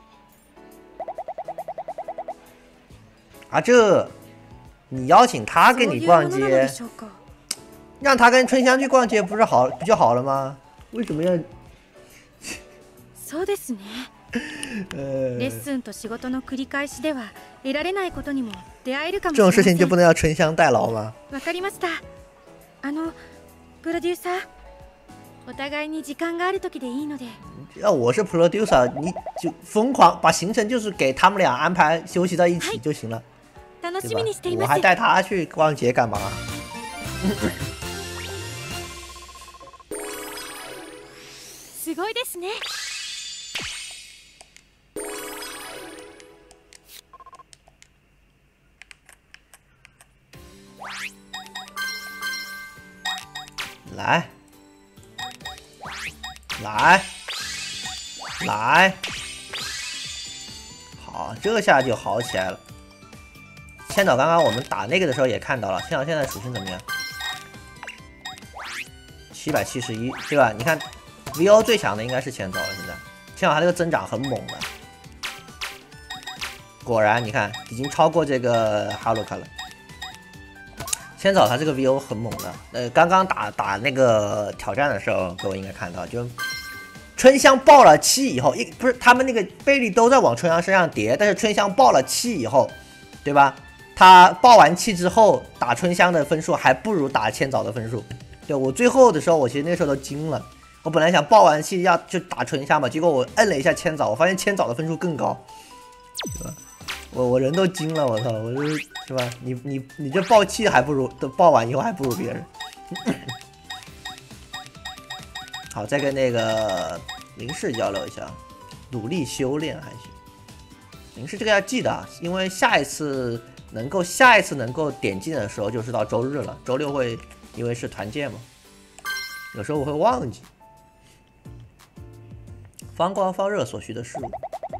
啊，这你邀请他跟你逛街，让他跟春香去逛街不是好不就好了吗？为什么要？ そうですね。レッスンと仕事の繰り返しでは得られないことにも出会えるかもしれません。 这种事情就不能要春香代劳吗？ わかりました。あのプロデューサー。お互いに時間がある時でいいので。 要我是 producer， 你就疯狂把行程就是给他们俩安排休息在一起就行了，对吧？我还带他去逛街干嘛？ すごいですね。 来。来，来，好，这下就好起来了。千岛刚刚我们打那个的时候也看到了，千岛现在属性怎么样？七百七十一，对吧？你看 V O 最强的应该是千岛了，现在千岛他这个增长很猛的，果然你看已经超过这个哈鲁卡了。千早他这个 V O 很猛的，呃，刚刚打打那个挑战的时候，各位应该看到，就春香爆了七以后，一不是他们那个贝利都在往春香身上叠，但是春香爆了七以后，对吧？他爆完气之后打春香的分数还不如打千早的分数。对我最后的时候，我其实那时候都惊了，我本来想爆完气要就打春香嘛，结果我摁了一下千早，我发现千早的分数更高，对吧？ 我我人都惊了，我操！我就是是吧？你你你这爆气还不如，都爆完以后还不如别人。好，再跟那个林氏交流一下，努力修炼还行。林氏这个要记得啊，因为下一次能够下一次能够点进的时候就是到周日了，周六会因为是团建嘛，有时候我会忘记。方光方热所需的事物。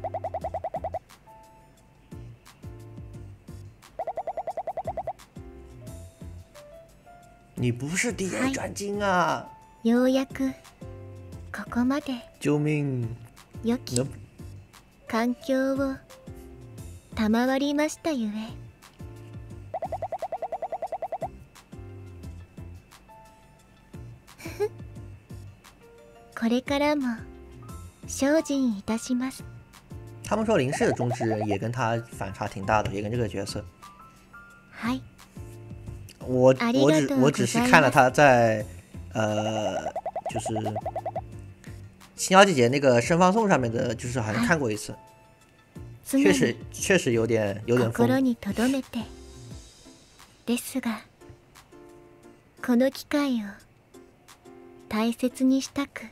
你不是第二转金啊！ ようやくここまで救命！ 良き環境を賜りましたゆえ。これからも精進いたします。 他们说林氏的中之人也跟他反差挺大的，也跟这个角色。 はい。 我我只我只是看了他在呃，就是青椒姐姐那个声放送上面的，就是好像看过一次，确实确实有点有点疯。 心に留めて。ですが、この機会を大切にしたく。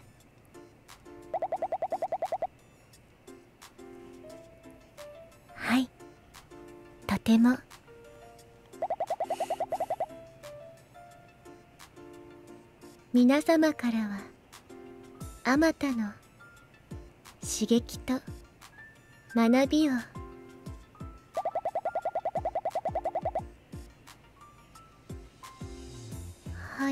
はい、とても。皆様からはあまたの刺激と学びをはい。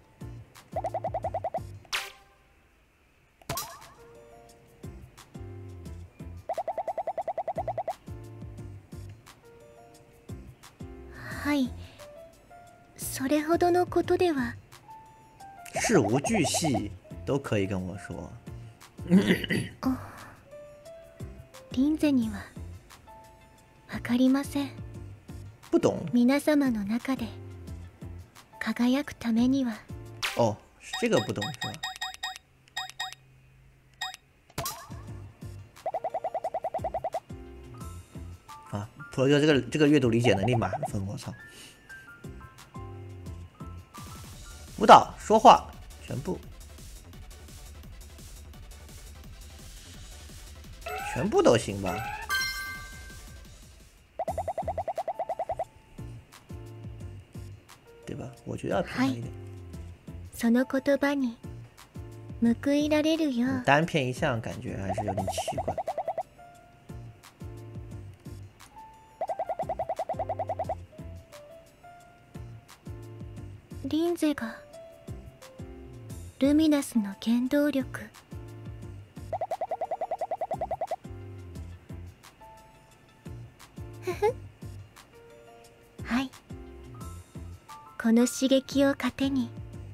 はい、それほどのことでは。 事无巨细都可以跟我说。 リンゼにはわかりません。 不懂。 皆様の中で輝くためには。 哦，这个不懂是吧？啊，普罗哥这个这个阅读理解能力满分，我操！舞蹈、说话，全部，全部都行吧？对吧？我觉得要平衡一点。 その言葉に報いられるよう。 单片一项感觉还是有点奇怪。 リンゼがルミナスの原動力。ふふ。はい。この刺激を糧に。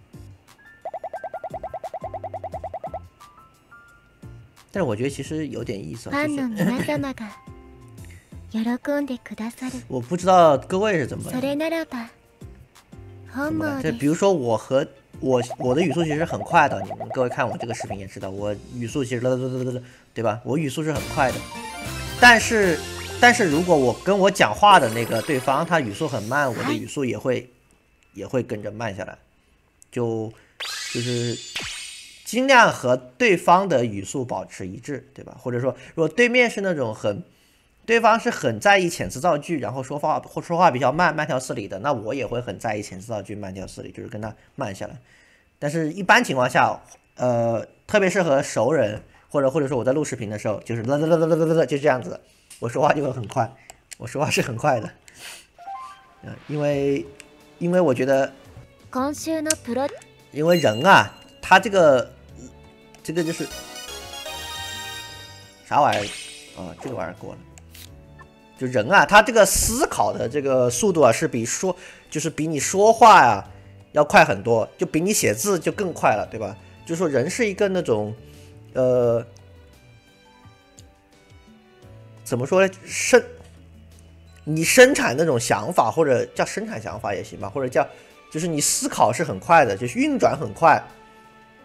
但是我觉得其实有点意思。 ファンの皆様が喜んでくださる。 我不知道各位是怎么。 それならば。 这比如说我和我我的语速其实很快的，你们各位看我这个视频也知道，我语速其实对吧？我语速是很快的，但是但是如果我跟我讲话的那个对方他语速很慢，我的语速也会也会跟着慢下来，就就是尽量和对方的语速保持一致，对吧？或者说如果对面是那种很对方是很在意遣词造句，然后说话或说话比较慢慢条斯理的，那我也会很在意遣词造句慢条斯理，就是跟他慢下来。但是一般情况下，呃，特别是和熟人或者或者说我在录视频的时候，就是啦啦啦啦啦啦，就这样子，我说话就会很快，我说话是很快的，嗯、呃，因为因为我觉得，因为人啊，他这个这个就是啥玩意儿啊、哦？这个玩意儿过了。就人啊，他这个思考的这个速度啊，是比说就是比你说话呀、啊、要快很多，就比你写字就更快了，对吧？就是说人是一个那种，呃，怎么说呢？生你生产那种想法，或者叫生产想法也行吧，或者叫就是你思考是很快的，就是运转很快，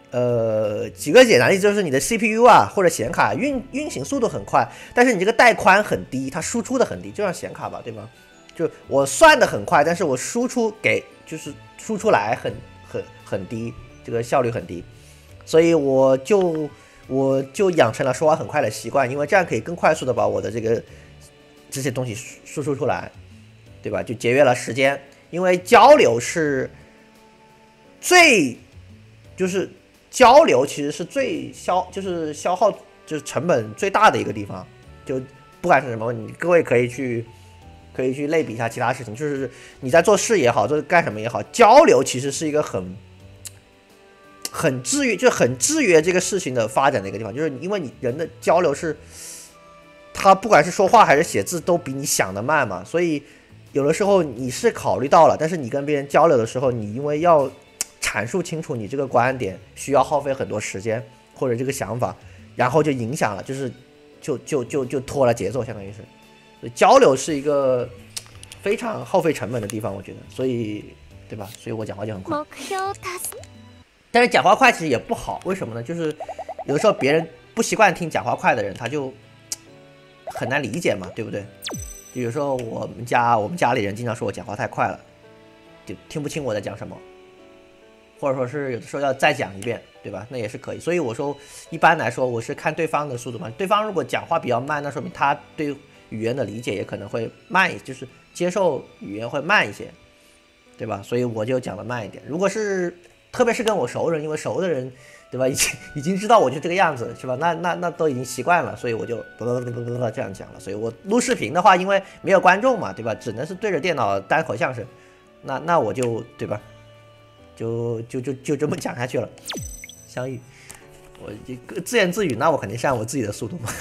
呃，几个简单例子就是你的 C P U 啊或者显卡运运行速度很快，但是你这个带宽很低，它输出的很低，就像显卡吧，对吧？就我算的很快，但是我输出给就是输出来很很很低，这个效率很低，所以我就我就养成了说话很快的习惯，因为这样可以更快速的把我的这个这些东西输出出来，对吧？就节约了时间，因为交流是最就是交流其实是最消就是消耗就是成本最大的一个地方，就不管是什么，你各位可以去。可以去类比一下其他事情，就是你在做事也好，做干什么也好，交流其实是一个很很制约，就很制约这个事情的发展的一个地方，就是因为你人的交流是，他不管是说话还是写字都比你想的慢嘛，所以有的时候你是考虑到了，但是你跟别人交流的时候，你因为要阐述清楚你这个观点，需要耗费很多时间或者这个想法，然后就影响了，就是就就就就拖了节奏，相当于是。交流是一个非常耗费成本的地方，我觉得，所以，对吧？所以我讲话就很快。但是讲话快其实也不好，为什么呢？就是有的时候别人不习惯听讲话快的人，他就很难理解嘛，对不对？就有时候我们家我们家里人经常说我讲话太快了，就听不清我在讲什么，或者说是有的时候要再讲一遍，对吧？那也是可以。所以我说，一般来说我是看对方的速度嘛，对方如果讲话比较慢，那说明他对语言的理解也可能会慢一些，就是接受语言会慢一些，对吧？所以我就讲的慢一点。如果是特别是跟我熟人，因为熟的人，对吧？已经已经知道我就这个样子，是吧？那那那都已经习惯了，所以我就啵啵啵啵啵这样讲了。所以我录视频的话，因为没有观众嘛，对吧？只能是对着电脑单口相声，那那我就对吧？就就就就这么讲下去了。相遇，我自言自语，那我肯定是按我自己的速度嘛。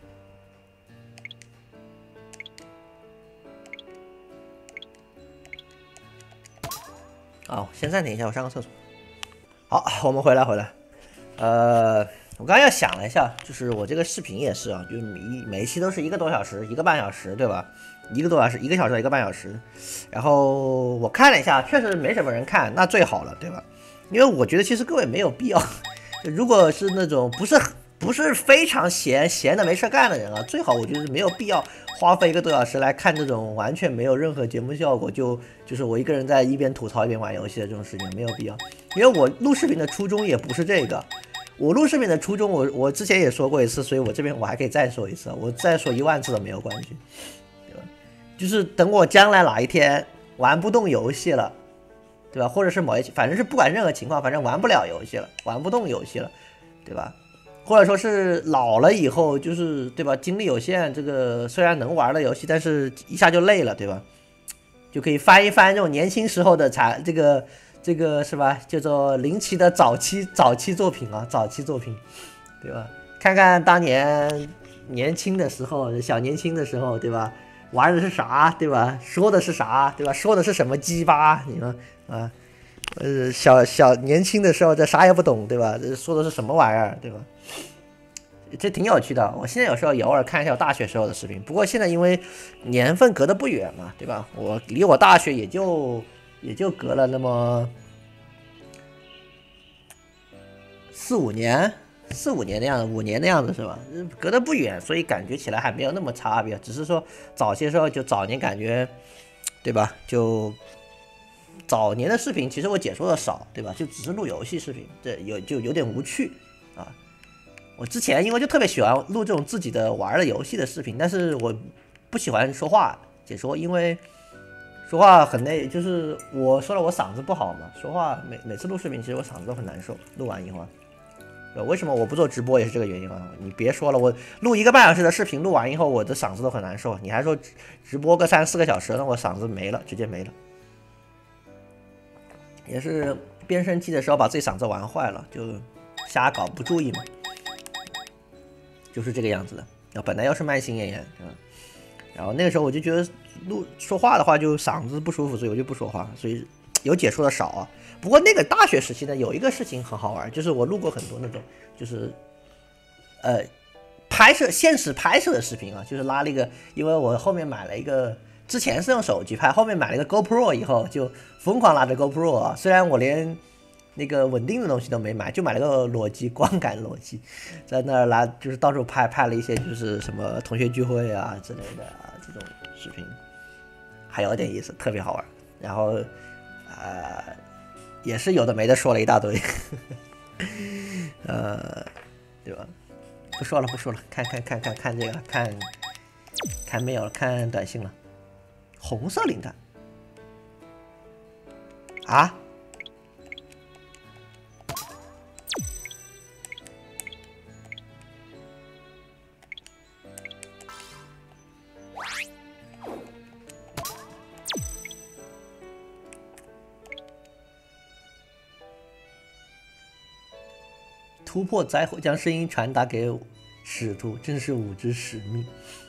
啊、哦，先暂停一下，我上个厕所。好，我们回来回来。呃，我刚刚又想了一下，就是我这个视频也是啊，就每每一期都是一个多小时，一个半小时，对吧？一个多小时，一个小时到一个半小时。然后我看了一下，确实没什么人看，那最好了，对吧？因为我觉得其实各位没有必要，如果是那种不是不是非常闲闲的没事干的人啊，最好我觉得是没有必要花费一个多小时来看这种完全没有任何节目效果，就就是我一个人在一边吐槽一边玩游戏的这种事情，没有必要。因为我录视频的初衷也不是这个，我录视频的初衷我我之前也说过一次，所以我这边我还可以再说一次，我再说一万次都没有关系，对吧？就是等我将来哪一天玩不动游戏了，对吧？或者是某一反正是不管任何情况，反正玩不了游戏了，玩不动游戏了，对吧？或者说是老了以后，就是对吧？精力有限，这个虽然能玩的游戏，但是一下就累了，对吧？就可以翻一翻这种年轻时候的才这个这个是吧？叫做林奇的早期早期作品啊，早期作品，对吧？看看当年年轻的时候，小年轻的时候，对吧？玩的是啥，对吧？说的是啥，对吧？说的是什么鸡巴，你们啊？呃，小小年轻的时候这啥也不懂，对吧？这说的是什么玩意儿，对吧？这挺有趣的。我现在有时候也偶尔看一下我大学时候的视频，不过现在因为年份隔得不远嘛，对吧？我离我大学也就也就隔了那么四五年，四五年的样子，五年的样子是吧？隔得不远，所以感觉起来还没有那么差别。只是说早些时候就早年感觉，对吧？就早年的视频其实我解说的少，对吧？就只是录游戏视频，这有就有点无趣啊。我之前因为就特别喜欢录这种自己的玩的游戏的视频，但是我不喜欢说话解说，因为说话很累，就是我说了我嗓子不好嘛，说话每每次录视频其实我嗓子都很难受，录完以后啊，为什么我不做直播也是这个原因啊。你别说了，我录一个半小时的视频，录完以后我的嗓子都很难受，你还说直播个三四个小时，那我嗓子没了，直接没了。也是边生气的时候把自己嗓子玩坏了，就瞎搞不注意嘛，就是这个样子的。然后本来又是慢性咽炎，嗯，然后那个时候我就觉得录说话的话就嗓子不舒服，所以我就不说话，所以有解说的少啊。不过那个大学时期呢，有一个事情很好玩，就是我录过很多那种就是呃拍摄现实拍摄的视频啊，就是拉了一个，因为我后面买了一个，之前是用手机拍，后面买了一个 GoPro 以后就疯狂拉着 GoPro 啊。虽然我连那个稳定的东西都没买，就买了个裸机光感裸机，在那儿拿就是到处拍拍了一些就是什么同学聚会啊之类的啊这种视频，还有点意思，特别好玩。然后呃也是有的没的说了一大堆，呃对吧？不说了不说了，看看看看看这个看看没有了，看短信了，红色领带啊。突破灾祸，将声音传达给使徒，正是吾之使命。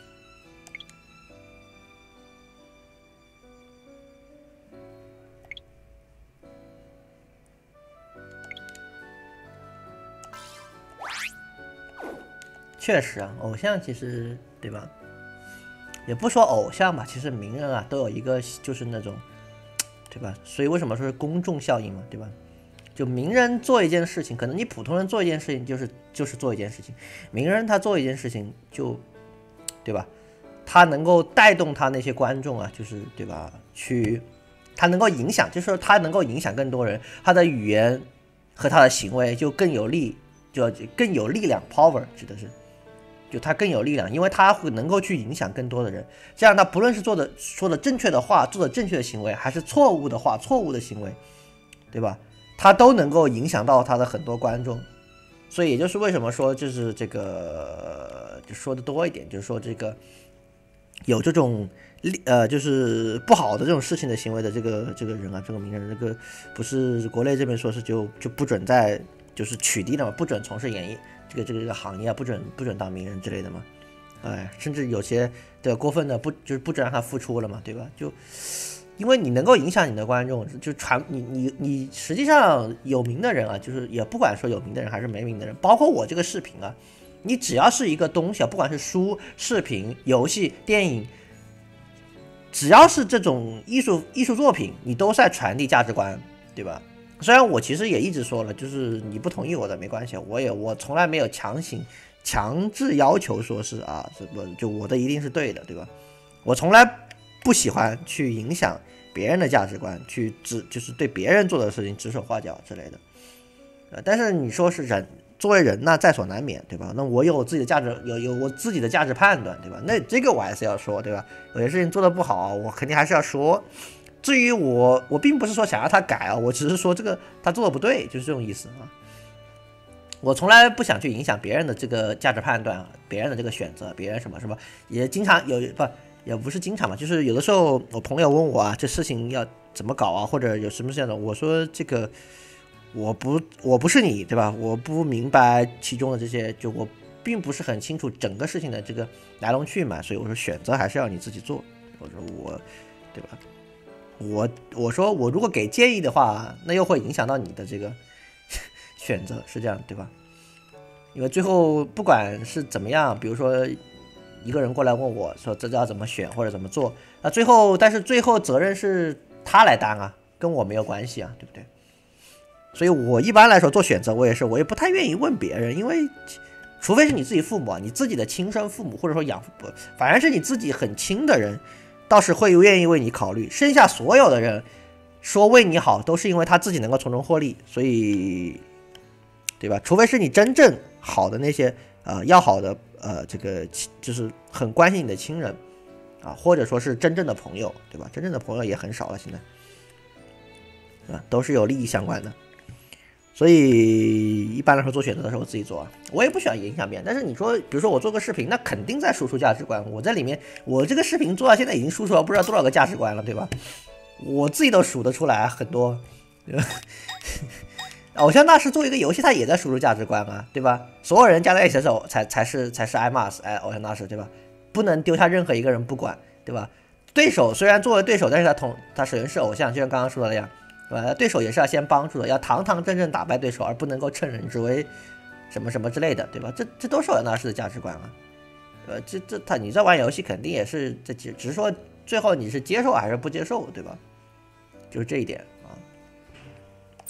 确实啊，偶像其实对吧？也不说偶像吧，其实名人啊都有一个就是那种，对吧？所以为什么说是公众效应嘛，对吧？就名人做一件事情，可能你普通人做一件事情就是就是做一件事情，名人他做一件事情就，对吧？他能够带动他那些观众啊，就是对吧？去，他能够影响，就是说他能够影响更多人，他的语言和他的行为就更有力，就更有力量 ，power 指的是，就他更有力量，因为他会能够去影响更多的人，这样他不论是做的说的正确的话，做的正确的行为，还是错误的话、错误的行为，对吧？他都能够影响到他的很多观众，所以也就是为什么说就是这个就说的多一点，就是说这个有这种呃就是不好的这种事情的行为的这个这个人啊，这个名人，这个不是国内这边说是就就不准再就是取缔了嘛，不准从事演艺这个这个这个行业啊，不准不准当名人之类的嘛，哎，甚至有些的过分的不就是不准让他复出了嘛，对吧？就。因为你能够影响你的观众，就传你你你实际上有名的人啊，就是也不管说有名的人还是没名的人，包括我这个视频啊，你只要是一个东西啊，不管是书、视频、游戏、电影，只要是这种艺术艺术作品，你都在传递价值观，对吧？虽然我其实也一直说了，就是你不同意我的没关系，我也我从来没有强行强制要求说是啊，什么就我的一定是对的，对吧？我从来不喜欢去影响别人的价值观，去指就是对别人做的事情指手画脚之类的。呃，但是你说是人作为人那在所难免，对吧？那我有我自己的价值，有有我自己的价值判断，对吧？那这个我还是要说，对吧？有些事情做得不好，我肯定还是要说。至于我，我并不是说想让他改啊，我只是说这个他做的不对，就是这种意思啊。我从来不想去影响别人的这个价值判断啊，别人的这个选择，别人什么什么，也经常有不。也不是经常嘛，就是有的时候我朋友问我啊，这事情要怎么搞啊，或者有什么这样的，我说这个我不我不是你，对吧？我不明白其中的这些，就我并不是很清楚整个事情的这个来龙去脉，所以我说选择还是要你自己做。我说我，对吧？我我说我如果给建议的话，那又会影响到你的这个选择，是这样对吧？因为最后不管是怎么样，比如说。一个人过来问我说这要怎么选或者怎么做，那最后但是最后责任是他来担啊，跟我没有关系啊，对不对？所以我一般来说做选择，我也是我也不太愿意问别人，因为除非是你自己父母啊，你自己的亲生父母或者说养父，反而是你自己很亲的人，倒是会愿意为你考虑。剩下所有的人说为你好，都是因为他自己能够从中获利，所以对吧？除非是你真正好的那些呃要好的。呃，这个就是很关心你的亲人啊，或者说是真正的朋友，对吧？真正的朋友也很少了，现在，对吧？都是有利益相关的，所以一般来说做选择的时候我自己做啊，我也不喜欢影响别人。但是你说，比如说我做个视频，那肯定在输出价值观。我在里面，我这个视频做到现在已经输出了不知道多少个价值观了，对吧？我自己都数得出来很多，对吧？偶像大师做一个游戏，他也在输入价值观啊，对吧？所有人加在一起的时候，才才是才是艾玛斯，哎，偶像大师，对吧？不能丢下任何一个人不管，对吧？对手虽然作为对手，但是他同他首先是偶像，就像刚刚说的那样，对吧？对手也是要先帮助的，要堂堂正正打败对手，而不能够趁人之危，什么什么之类的，对吧？这这都是偶像大师的价值观啊，呃，这这他你在玩游戏肯定也是这只只是说最后你是接受还是不接受，对吧？就是这一点啊。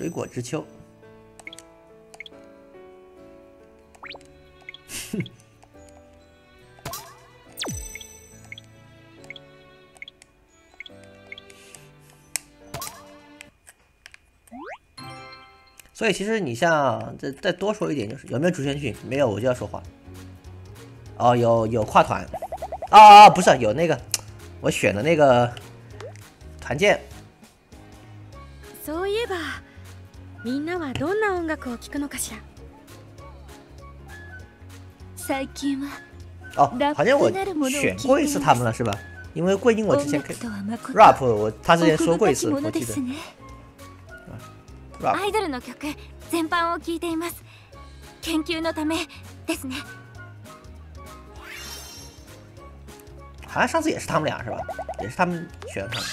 水果之秋。所以其实你像再再多说一点，就是有没有主线剧？没有，我就要说话。哦，有有跨团。啊、哦、不是有那个我选的那个团建。 そういえば、みんなはどんな音楽を聴くのかしら？ 最近は哦，好像我选过一次他们了，是吧？因为桂英我之前可以 rap， 我他之前说过一次，我记得。 アイドルの曲全般を聴いています。研究のためですね。 好像上次也是他们俩是吧？也是他们选的他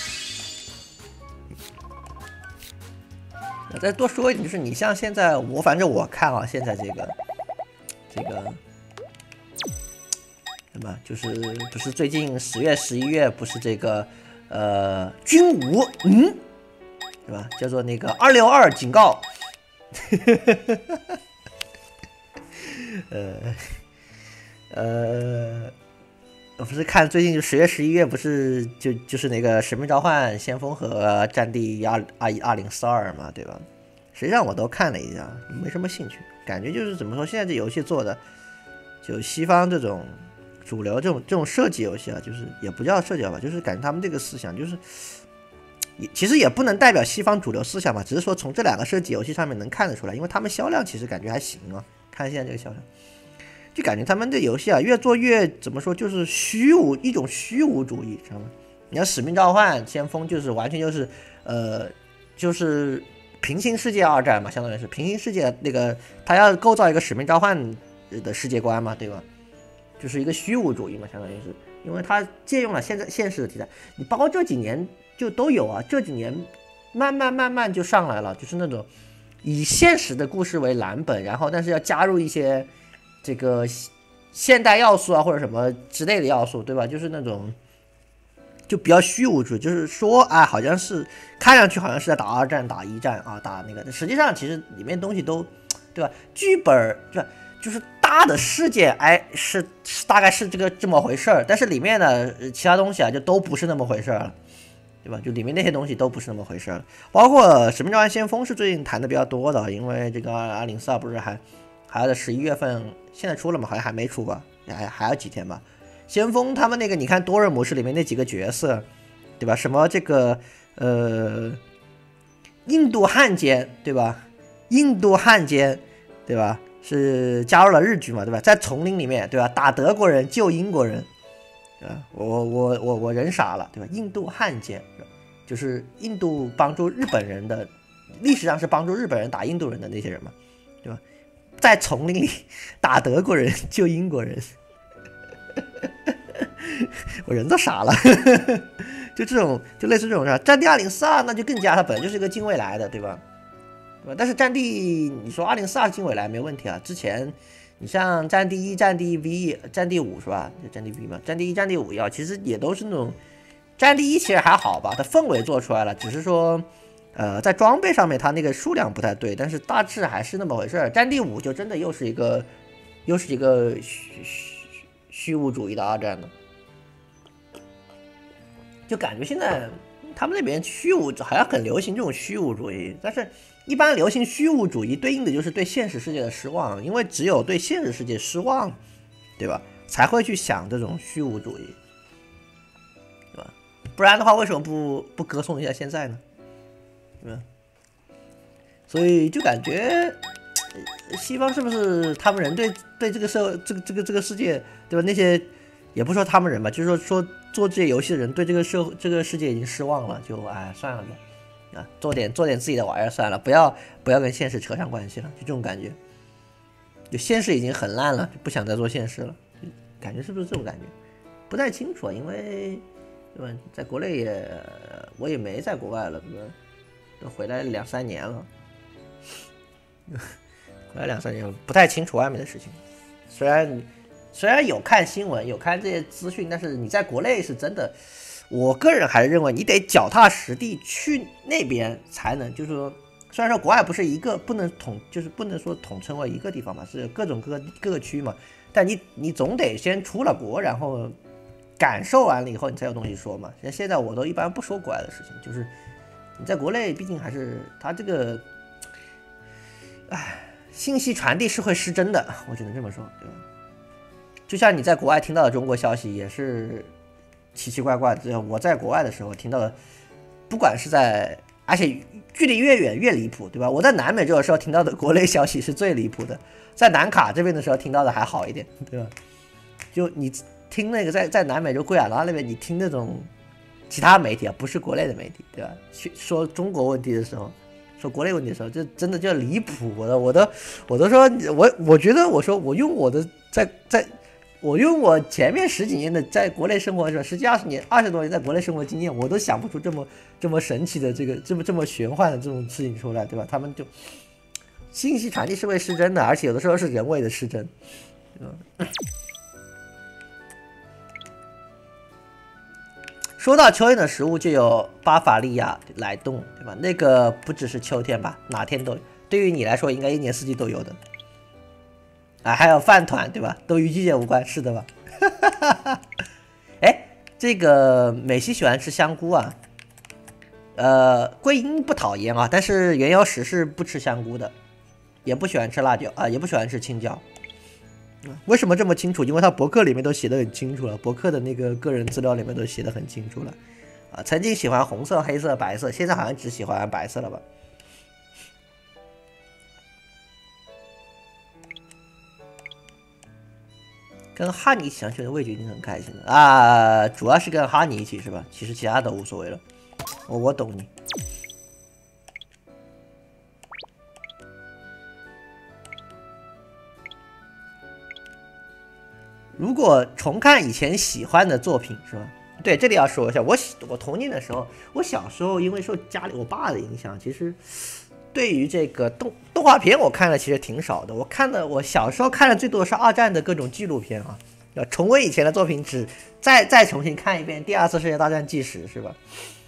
们。再多说一点，就是你像现在我反正我看啊，现在这个这个什么，就是不是最近十月十一月不是这个呃军武嗯。是吧？叫做那个二六二警告，呃呃，我不是看最近就十月十一月不是就就是那个使命召唤先锋和战地二二二零四二嘛，对吧？实际上我都看了一下，没什么兴趣，感觉就是怎么说，现在这游戏做的就西方这种主流这种这种设计游戏啊，就是也不叫设计吧，就是感觉他们这个思想就是。其实也不能代表西方主流思想嘛，只是说从这两个射击游戏上面能看得出来，因为他们销量其实感觉还行啊。看现在这个销量，就感觉他们这游戏啊越做越怎么说，就是虚无一种虚无主义，知道吗？你看《使命召唤：先锋》就是完全就是呃就是平行世界二战嘛，相当于是平行世界那个他要构造一个使命召唤的世界观嘛，对吧？就是一个虚无主义嘛，相当于是，因为他借用了现在现实的题材，你包括这几年。就都有啊，这几年慢慢慢慢就上来了，就是那种以现实的故事为蓝本，然后但是要加入一些这个现代要素啊或者什么之类的要素，对吧？就是那种就比较虚无主义，就是说啊，好像是看上去好像是在打二战、打一战啊、打那个，实际上其实里面东西都对吧？剧本对吧？就是大的事件，哎，是是大概是这个这么回事儿，但是里面的其他东西啊，就都不是那么回事儿了。对吧？就里面那些东西都不是那么回事了，包括《使命召唤：先锋》是最近谈的比较多的，因为这个二零四二不是还还要在十一月份，现在出了吗？好像还没出吧，还还要几天吧。先锋他们那个，你看多人模式里面那几个角色，对吧？什么这个呃印度汉奸，对吧？印度汉奸，对吧？是加入了日军嘛，对吧？在丛林里面，对吧？打德国人救英国人。啊，我我我我人傻了，对吧？印度汉奸，就是印度帮助日本人的，历史上是帮助日本人打印度人的那些人嘛，对吧？在丛林里打德国人救英国人，我人都傻了，就这种就类似这种事。战地二零四二那就更加，它本来就是一个近未来的，对吧？对吧？但是战地，你说二零四二近未来没问题啊，之前。你像战地一、战地 V、战地五是吧？战地 V 嘛，战地一、战地五要其实也都是那种，战地一其实还好吧，它氛围做出来了，只是说，呃，在装备上面它那个数量不太对，但是大致还是那么回事儿。战地五就真的又是一个，又是一个虚虚虚无主义的二战了，就感觉现在他们那边虚无好像很流行这种虚无主义，但是。一般流行虚无主义对应的就是对现实世界的失望，因为只有对现实世界失望，对吧？才会去想这种虚无主义，对吧？不然的话，为什么不不歌颂一下现在呢？对吧？所以就感觉西方是不是他们人对对这个社这个这个这个世界，对吧？那些也不说他们人吧，就是说说做这些游戏的人对这个社这个世界已经失望了，就哎算了吧。啊，做点做点自己的玩意儿算了，不要不要跟现实扯上关系了，就这种感觉。就现实已经很烂了，就不想再做现实了，感觉是不是这种感觉？不太清楚，因为对吧，在国内也我也没在国外了，对吧？都回来两三年了，回来两三年了，不太清楚外面的事情。虽然虽然有看新闻，有看这些资讯，但是你在国内是真的。我个人还是认为你得脚踏实地去那边才能，就是说虽然说国外不是一个不能统，就是不能说统称为一个地方嘛，是各种各个各个区域嘛，但你你总得先出了国，然后感受完了以后，你才有东西说嘛。像现在我都一般不说国外的事情，就是你在国内，毕竟还是他这个，哎，信息传递是会失真的，我只能这么说，对吧？就像你在国外听到的中国消息，也是奇奇怪怪的。我在国外的时候听到的，不管是在，而且距离越远越离谱，对吧？我在南美洲的时候听到的国内消息是最离谱的，在南卡这边的时候听到的还好一点，对吧？就你听那个在在南美洲圭亚那那边，你听那种其他媒体啊，不是国内的媒体，对吧？说中国问题的时候，说国内问题的时候，就真的就离谱。我的，我都我都说我我觉得我说我用我的在在。我用我前面十几年的在国内生活的时候，十几二十年、二十多年在国内生活经验，我都想不出这么这么神奇的这个这么这么玄幻的这种事情出来，对吧？他们就信息传递是会失真的，而且有的时候是人为的失真。嗯，说到秋天的食物，就有巴伐利亚莱冻，对吧？那个不只是秋天吧，哪天都有。对于你来说，应该一年四季都有的。啊，还有饭团，对吧？都与季节无关，是的吧？哎，这个美西喜欢吃香菇啊，呃，桂英不讨厌啊，但是原由石是不吃香菇的，也不喜欢吃辣椒啊，也不喜欢吃青椒。为什么这么清楚？因为他博客里面都写的很清楚了，博客的那个个人资料里面都写的很清楚了。啊，曾经喜欢红色、黑色、白色，现在好像只喜欢白色了吧？跟哈尼一起上学的味觉一定很开心的啊，主要是跟哈尼一起是吧？其实其他都无所谓了，我我懂你。如果重看以前喜欢的作品是吧？对，这里要说一下，我我童年的时候，我小时候因为受家里我爸的影响，其实对于这个动动画片我看的其实挺少的。我看的我小时候看的最多是二战的各种纪录片啊，要重温以前的作品，只再再重新看一遍第二次世界大战纪实是吧？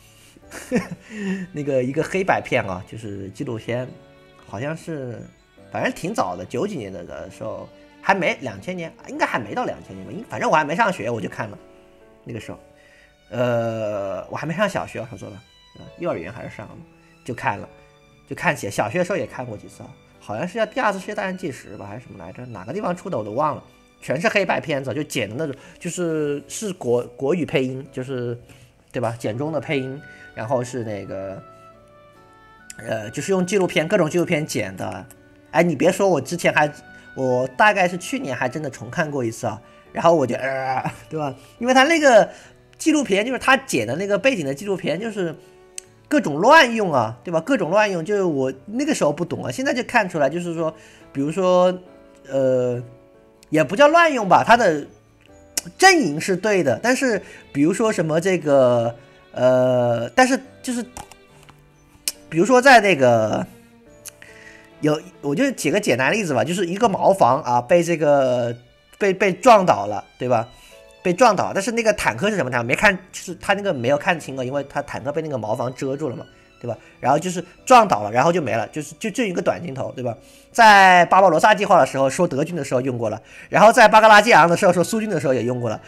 那个一个黑白片啊，就是纪录片，好像是反正挺早的，九几年的时候。还没两千年，应该还没到两千年吧。反正我还没上学，我就看了。那个时候，呃，我还没上小学，说错了，幼儿园还是上了，就看了，就看起来。小学的时候也看过几次啊，好像是叫《第二次世界大战纪实》吧，还是什么来着？哪个地方出的我都忘了，全是黑白片子，就剪的那种，就是是国国语配音，就是对吧？简中的配音，然后是那个，呃，就是用纪录片各种纪录片剪的。哎，你别说，我之前还。我大概是去年还真的重看过一次啊，然后我就呃，对吧？因为他那个纪录片，就是他剪的那个背景的纪录片，就是各种乱用啊，对吧？各种乱用，就是我那个时候不懂啊，现在就看出来，就是说，比如说，呃，也不叫乱用吧，他的阵营是对的，但是比如说什么这个，呃，但是就是，比如说在那个。有，我就举个简单例子吧，就是一个茅房啊，被这个被被撞倒了，对吧？被撞倒，但是那个坦克是什么坦克？没看，就是他那个没有看清啊，因为他坦克被那个茅房遮住了嘛，对吧？然后就是撞倒了，然后就没了，就是就就一个短镜头，对吧？在巴巴罗萨计划的时候说德军的时候用过了，然后在巴格拉季昂的时候说苏军的时候也用过了。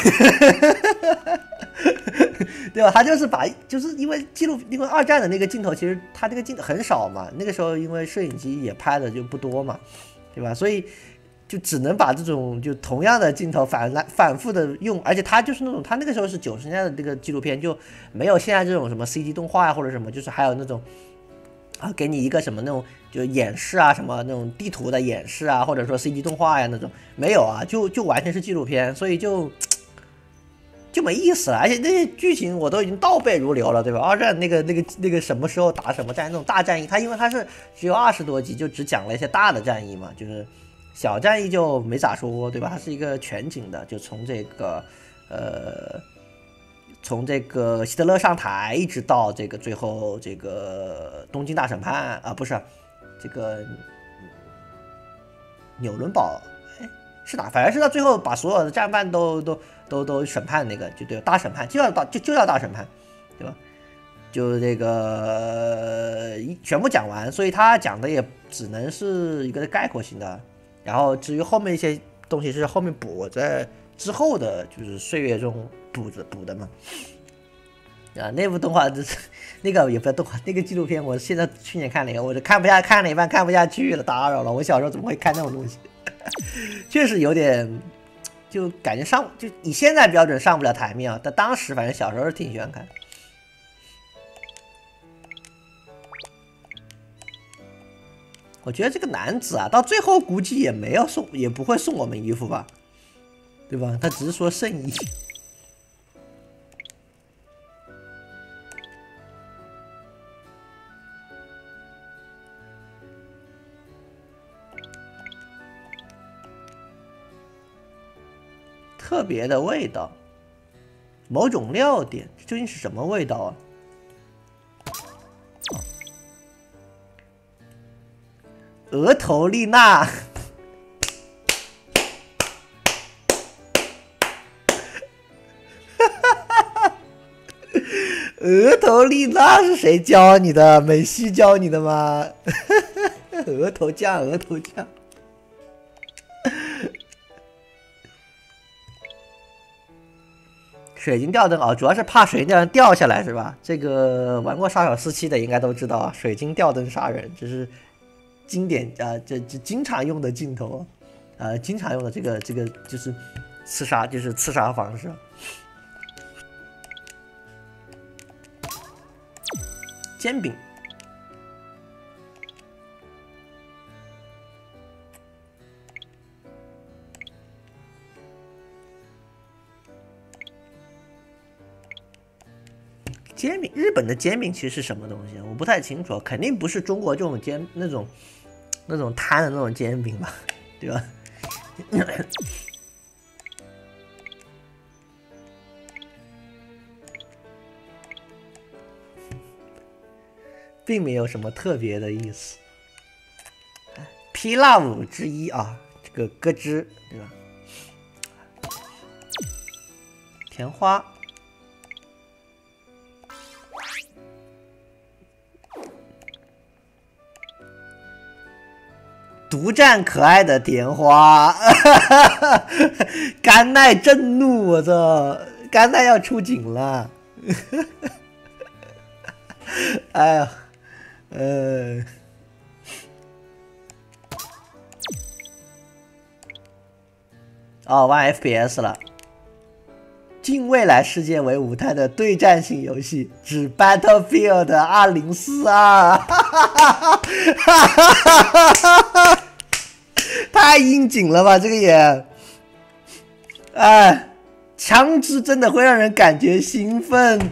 对吧？他就是把，就是因为记录，因为二战的那个镜头，其实他那个镜头很少嘛，那个时候因为摄影机也拍的就不多嘛，对吧？所以就只能把这种就同样的镜头反来反复的用，而且他就是那种，他那个时候是九十年代的这个纪录片，就没有现在这种什么 C G 动画啊或者什么，就是还有那种啊给你一个什么那种就演示啊，什么那种地图的演示啊，或者说 C G 动画呀那种没有啊，就就完全是纪录片，所以就。就没意思了，而且那些剧情我都已经倒背如流了，对吧？二战那个那个那个什么时候打什么战，那种大战役，它因为它是只有二十多集，就只讲了一些大的战役嘛，就是小战役就没咋说，对吧？它是一个全景的，就从这个呃，从这个希特勒上台一直到这个最后这个东京大审判啊，不是这个纽伦堡，哎，是哪？反正是到最后把所有的战犯都都。都都审判那个就对大审判就要大就就要大审判，对吧？ 就这个全部讲完，所以他讲的也只能是一个概括性的。然后至于后面一些东西是后面补在之后的，就是岁月中补的补的嘛。啊，那部动画就是那个也不是动画，那个纪录片，我现在去年看了一个，我就看不下，看了一半看不下去了，打扰了。我小时候怎么会看那种东西？确实有点，就感觉上就以现在标准上不了台面啊。但当时反正小时候是挺喜欢看。我觉得这个男子啊，到最后估计也没有送，也不会送我们衣服吧，对吧？他只是说圣衣。特别的味道，某种料点，这究竟是什么味道啊？额头丽娜，额头丽娜是谁教你的？美西教你的吗？额头酱，额头酱。水晶吊灯哦，主要是怕水晶吊灯掉下来是吧？这个玩过杀手四期的应该都知道啊，水晶吊灯杀人这是经典啊，这这经常用的镜头，呃，经常用的这个这个就是刺杀，就是刺杀方式。煎饼。煎饼，日本的煎饼其实是什么东西？我不太清楚，肯定不是中国这种煎那种那种摊的那种煎饼吧，对吧？并没有什么特别的意思。批辣舞之一啊，这个咯吱，对吧？甜花。独占可爱的甜花，甘奈震怒，我操，甘奈要出警了。哎呀，呃，哦，玩 F P S 了。近未来世界为舞台的对战性游戏，指 Battlefield 二零四二。太应景了吧，这个也，哎，枪支真的会让人感觉兴奋。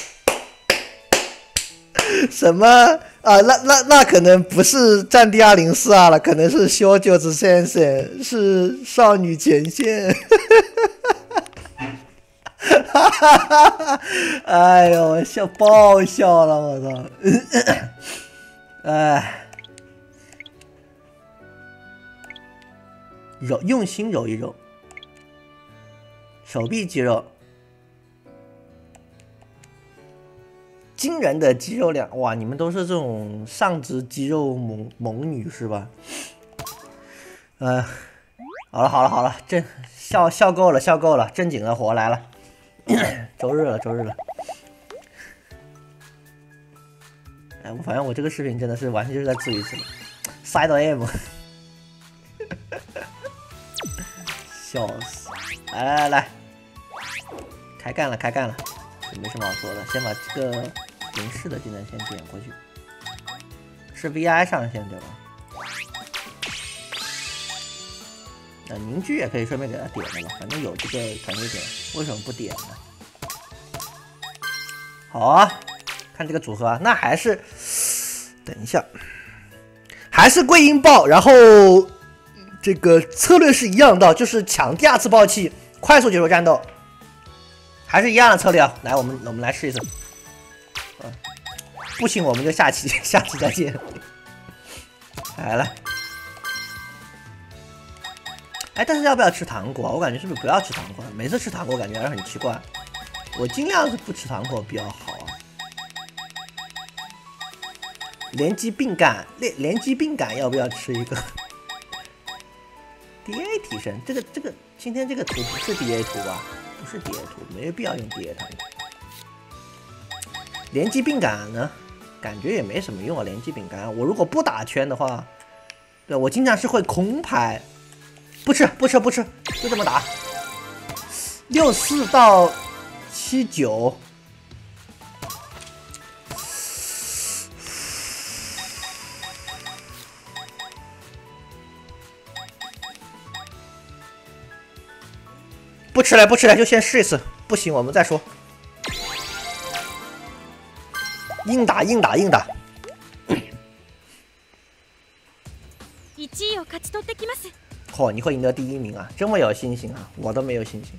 什么啊？那那那可能不是战地二零四二了，可能是修九子先生，是少女前线。哎呦，我笑爆笑了，我操！哎。揉，用心揉一揉，手臂肌肉，惊人的肌肉量，哇！你们都是这种上肢肌肉猛猛女是吧？呃，好了好了好了，正笑笑够了笑够了，正经的活来了，周日了周日了。哎，我反正我这个视频真的是完全就是在自娱自乐 ，Side M。笑死！来来来来，开干了开干了，也没什么好说的，先把这个零式的技能先点过去，是 V I 上线对吧？那凝聚也可以顺便给他点了吧，反正有这个团队点，为什么不点呢？好啊，看这个组合啊，那还是等一下，还是桂音爆，然后。这个策略是一样的，就是抢第二次爆气，快速结束战斗，还是一样的策略啊！来，我们我们来试一次，啊，不行我们就下期下期再见。来了，哎，但是要不要吃糖果？我感觉是不是不要吃糖果？每次吃糖果感觉还是很奇怪，我尽量是不吃糖果比较好啊。 联机并感，联联机并感要不要吃一个 ？D A 提升，这个这个今天这个图不是 D A 图吧？不是 D A 图，没有必要用 D A 它。联机并感呢，感觉也没什么用啊。联机并感，我如果不打圈的话，对我经常是会空拍，不吃不吃不吃，就这么打。六四到七九。不吃了，不吃了，就先试一次，不行我们再说。硬打，硬打，硬打。嚯、哦，你会赢得第一名啊！这么有信心啊，我都没有信心。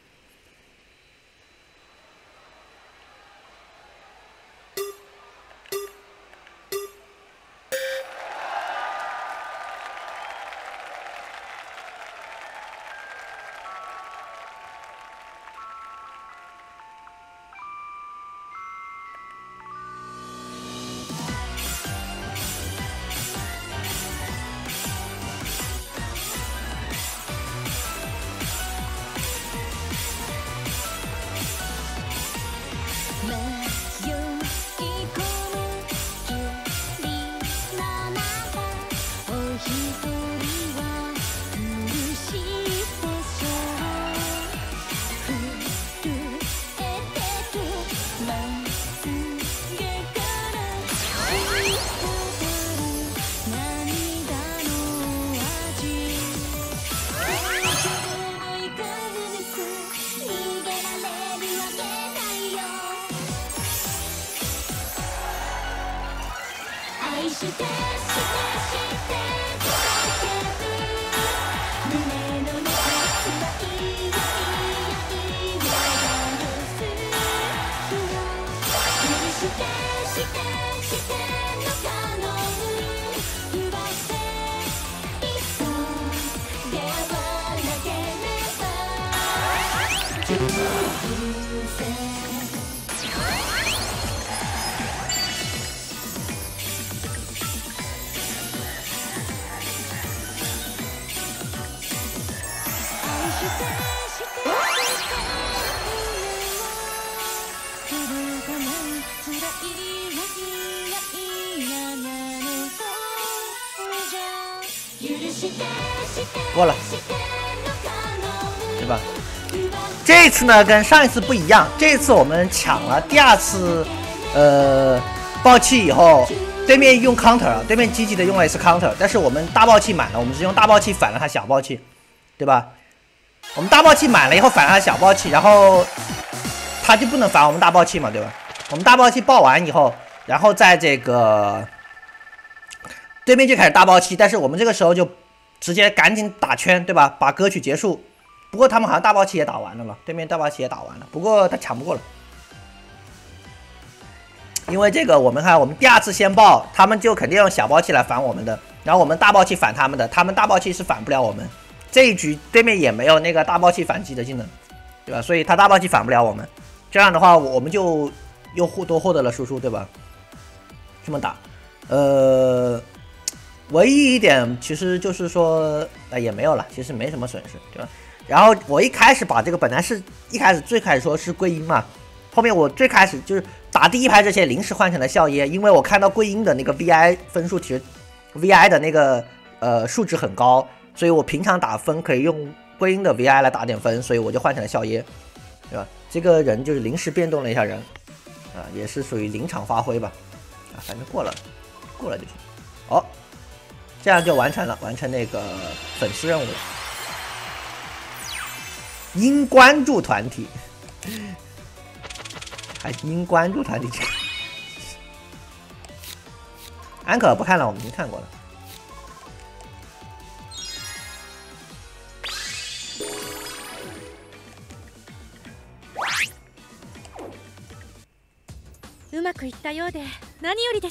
过了，对吧？这次呢跟上一次不一样，这次我们抢了第二次，呃，爆气以后，对面用 counter 了，对面积极的用了一次 counter， 但是我们大爆气满了，我们是用大爆气反了他小爆气，对吧？我们大爆气满了以后反了他小爆气，然后他就不能反我们大爆气嘛，对吧？我们大爆气爆完以后，然后在这个对面就开始大爆气，但是我们这个时候就直接赶紧打圈，对吧？把歌曲结束。不过他们好像大爆气也打完了了，对面大爆气也打完了，不过他抢不过了。因为这个我们看，我们第二次先爆，他们就肯定用小爆气来反我们的，然后我们大爆气反他们的，他们大爆气是反不了我们。这一局对面也没有那个大爆气反击的技能，对吧？所以他大爆气反不了我们。这样的话，我们就又获多获得了输出，对吧？这么打，呃。唯一一点其实就是说，呃，也没有了，其实没什么损失，对吧？然后我一开始把这个本来是一开始最开始说是桂英嘛，后面我最开始就是打第一排这些临时换成了笑耶，因为我看到桂英的那个 V I 分数其实 V I 的那个呃数值很高，所以我平常打分可以用桂英的 V I 来打点分，所以我就换成了笑耶，对吧？这个人就是临时变动了一下人，啊，也是属于临场发挥吧，啊，反正过了过了就行。哦。这样就完成了，完成那个粉丝任务了。应关注团体，还应关注团体。安可不看了，我们已经看过了。 うまくいったようで何よりです。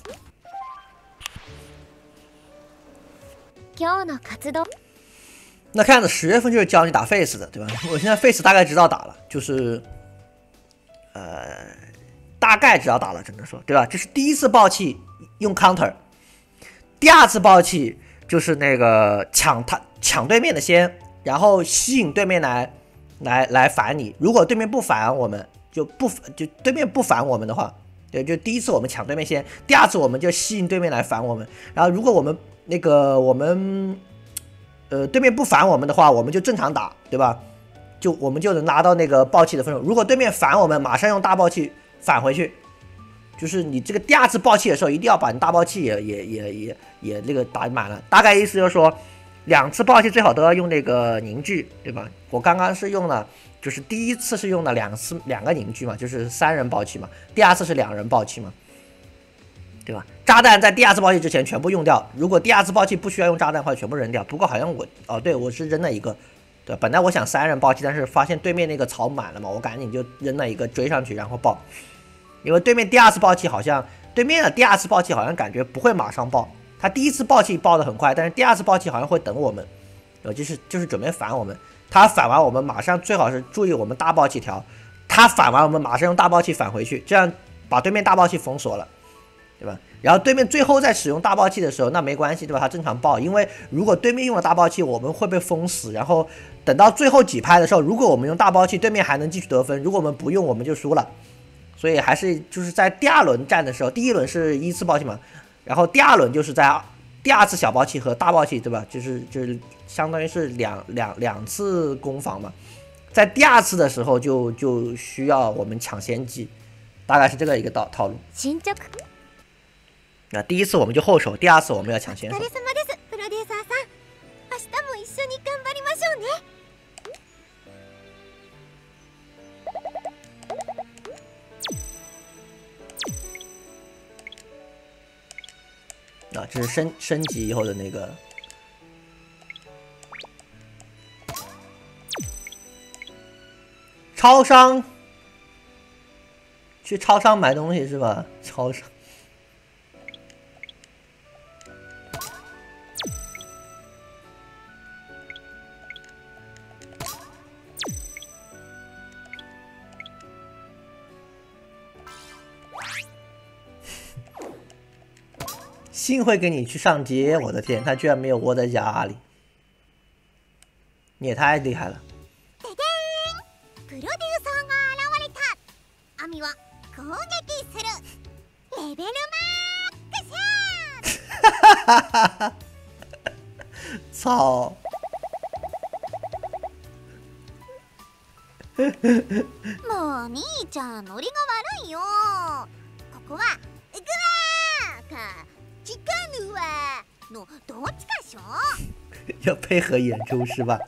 今日の活動。 那看样子十月份就是教你打 face 的，对吧？我现在 face 大概知道打了，就是呃大概知道打了，只能说，对吧？这是第一次爆气， 用 counter， 第二次爆气就是那个抢他抢对面的先，然后吸引对面来来来反你。如果对面不反我们，就不就对面不反我们的话，对，就第一次我们抢对面先，第二次我们就吸引对面来反我们。然后如果我们那个我们呃对面不反我们的话，我们就正常打，对吧？就我们就能拿到那个爆气的分数。如果对面反我们，马上用大爆气返回去。就是你这个第二次爆气的时候，一定要把你大爆气也也也也也那个打满了。大概意思就是说，两次爆气最好都要用那个凝聚，对吧？我刚刚是用了，就是第一次是用了两次两个凝聚嘛，就是三人爆气嘛。第二次是两人爆气嘛，对吧？炸弹在第二次爆气之前全部用掉。如果第二次爆气不需要用炸弹的话，全部扔掉。不过好像我哦，对我是扔了一个，对，本来我想三人爆气，但是发现对面那个槽满了嘛，我赶紧就扔了一个追上去，然后爆。因为对面第二次爆气好像，对面的第二次爆气好像感觉不会马上爆，他第一次爆气爆得很快，但是第二次爆气好像会等我们，呃，就是就是准备反我们，他反完我们马上最好是注意我们大爆气条，他反完我们马上用大爆气返回去，这样把对面大爆气封锁了，对吧？然后对面最后在使用大爆气的时候，那没关系，对吧？他正常爆，因为如果对面用了大爆气，我们会被封死，然后等到最后几拍的时候，如果我们用大爆气，对面还能继续得分，如果我们不用，我们就输了。所以还是就是在第二轮战的时候，第一轮是一次爆气嘛，然后第二轮就是在第二次小爆气和大爆气，对吧？就是就是相当于是两两两次攻防嘛，在第二次的时候就就需要我们抢先机，大概是这个一个套套路。那第一次我们就后手，第二次我们要抢先手。 プロデューサーさん、明日も一緒に頑張りましょうね。 啊，这是升升级以后的那个超商，去超商买东西是吧？超商。幸会给你去上街，我的天，他居然没有窝在家里，你也太厉害了。 ででーん、プロデューサーが現れた。アミは攻撃する。レベルマックス。 哈哈哈哈！操！ もう兄ちゃんノリが悪いよ。ここはグワーかチカヌワのどっちかしょ。 要配合演出是吧？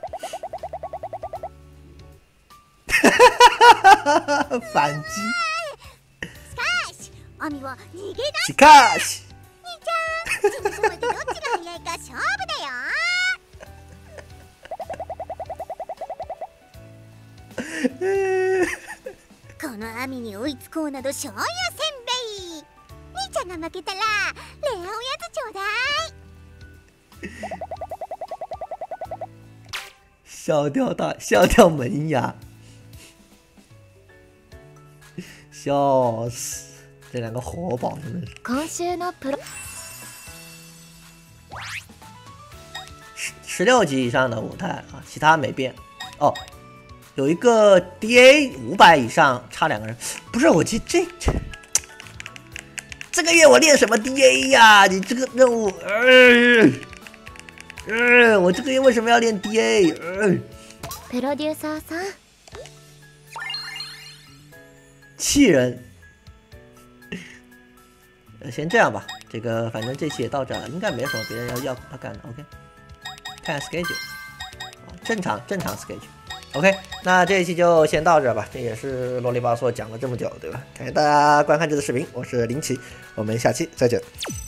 反击。 しかし、アミは逃げ出しかし。 兄ちゃん、そもそもでどっちが早いか勝負だよ。このアミに追いつこうなどしょうゆせんべい。兄ちゃんが負けたらレアおやつちょうだい。 笑掉大笑掉门牙，笑死！这两个活宝真的是。 今週のプロ十十六级以上的舞台啊，其他没变哦。有一个 D A 五百以上，差两个人。不是我这这这这个月我练什么 D A 呀？你这个任务，呃呃，我这个月为什么要练 D A？ 呃， プロデューサーさん。 气人。呃，先这样吧，这个反正这期也到这了，应该没什么别人要要他干的。OK， 看 schedule， 正常正常 schedule。OK， 那这一期就先到这吧，这也是啰里吧嗦讲了这么久，对吧？感谢大家观看这次视频，我是林奇，我们下期再见。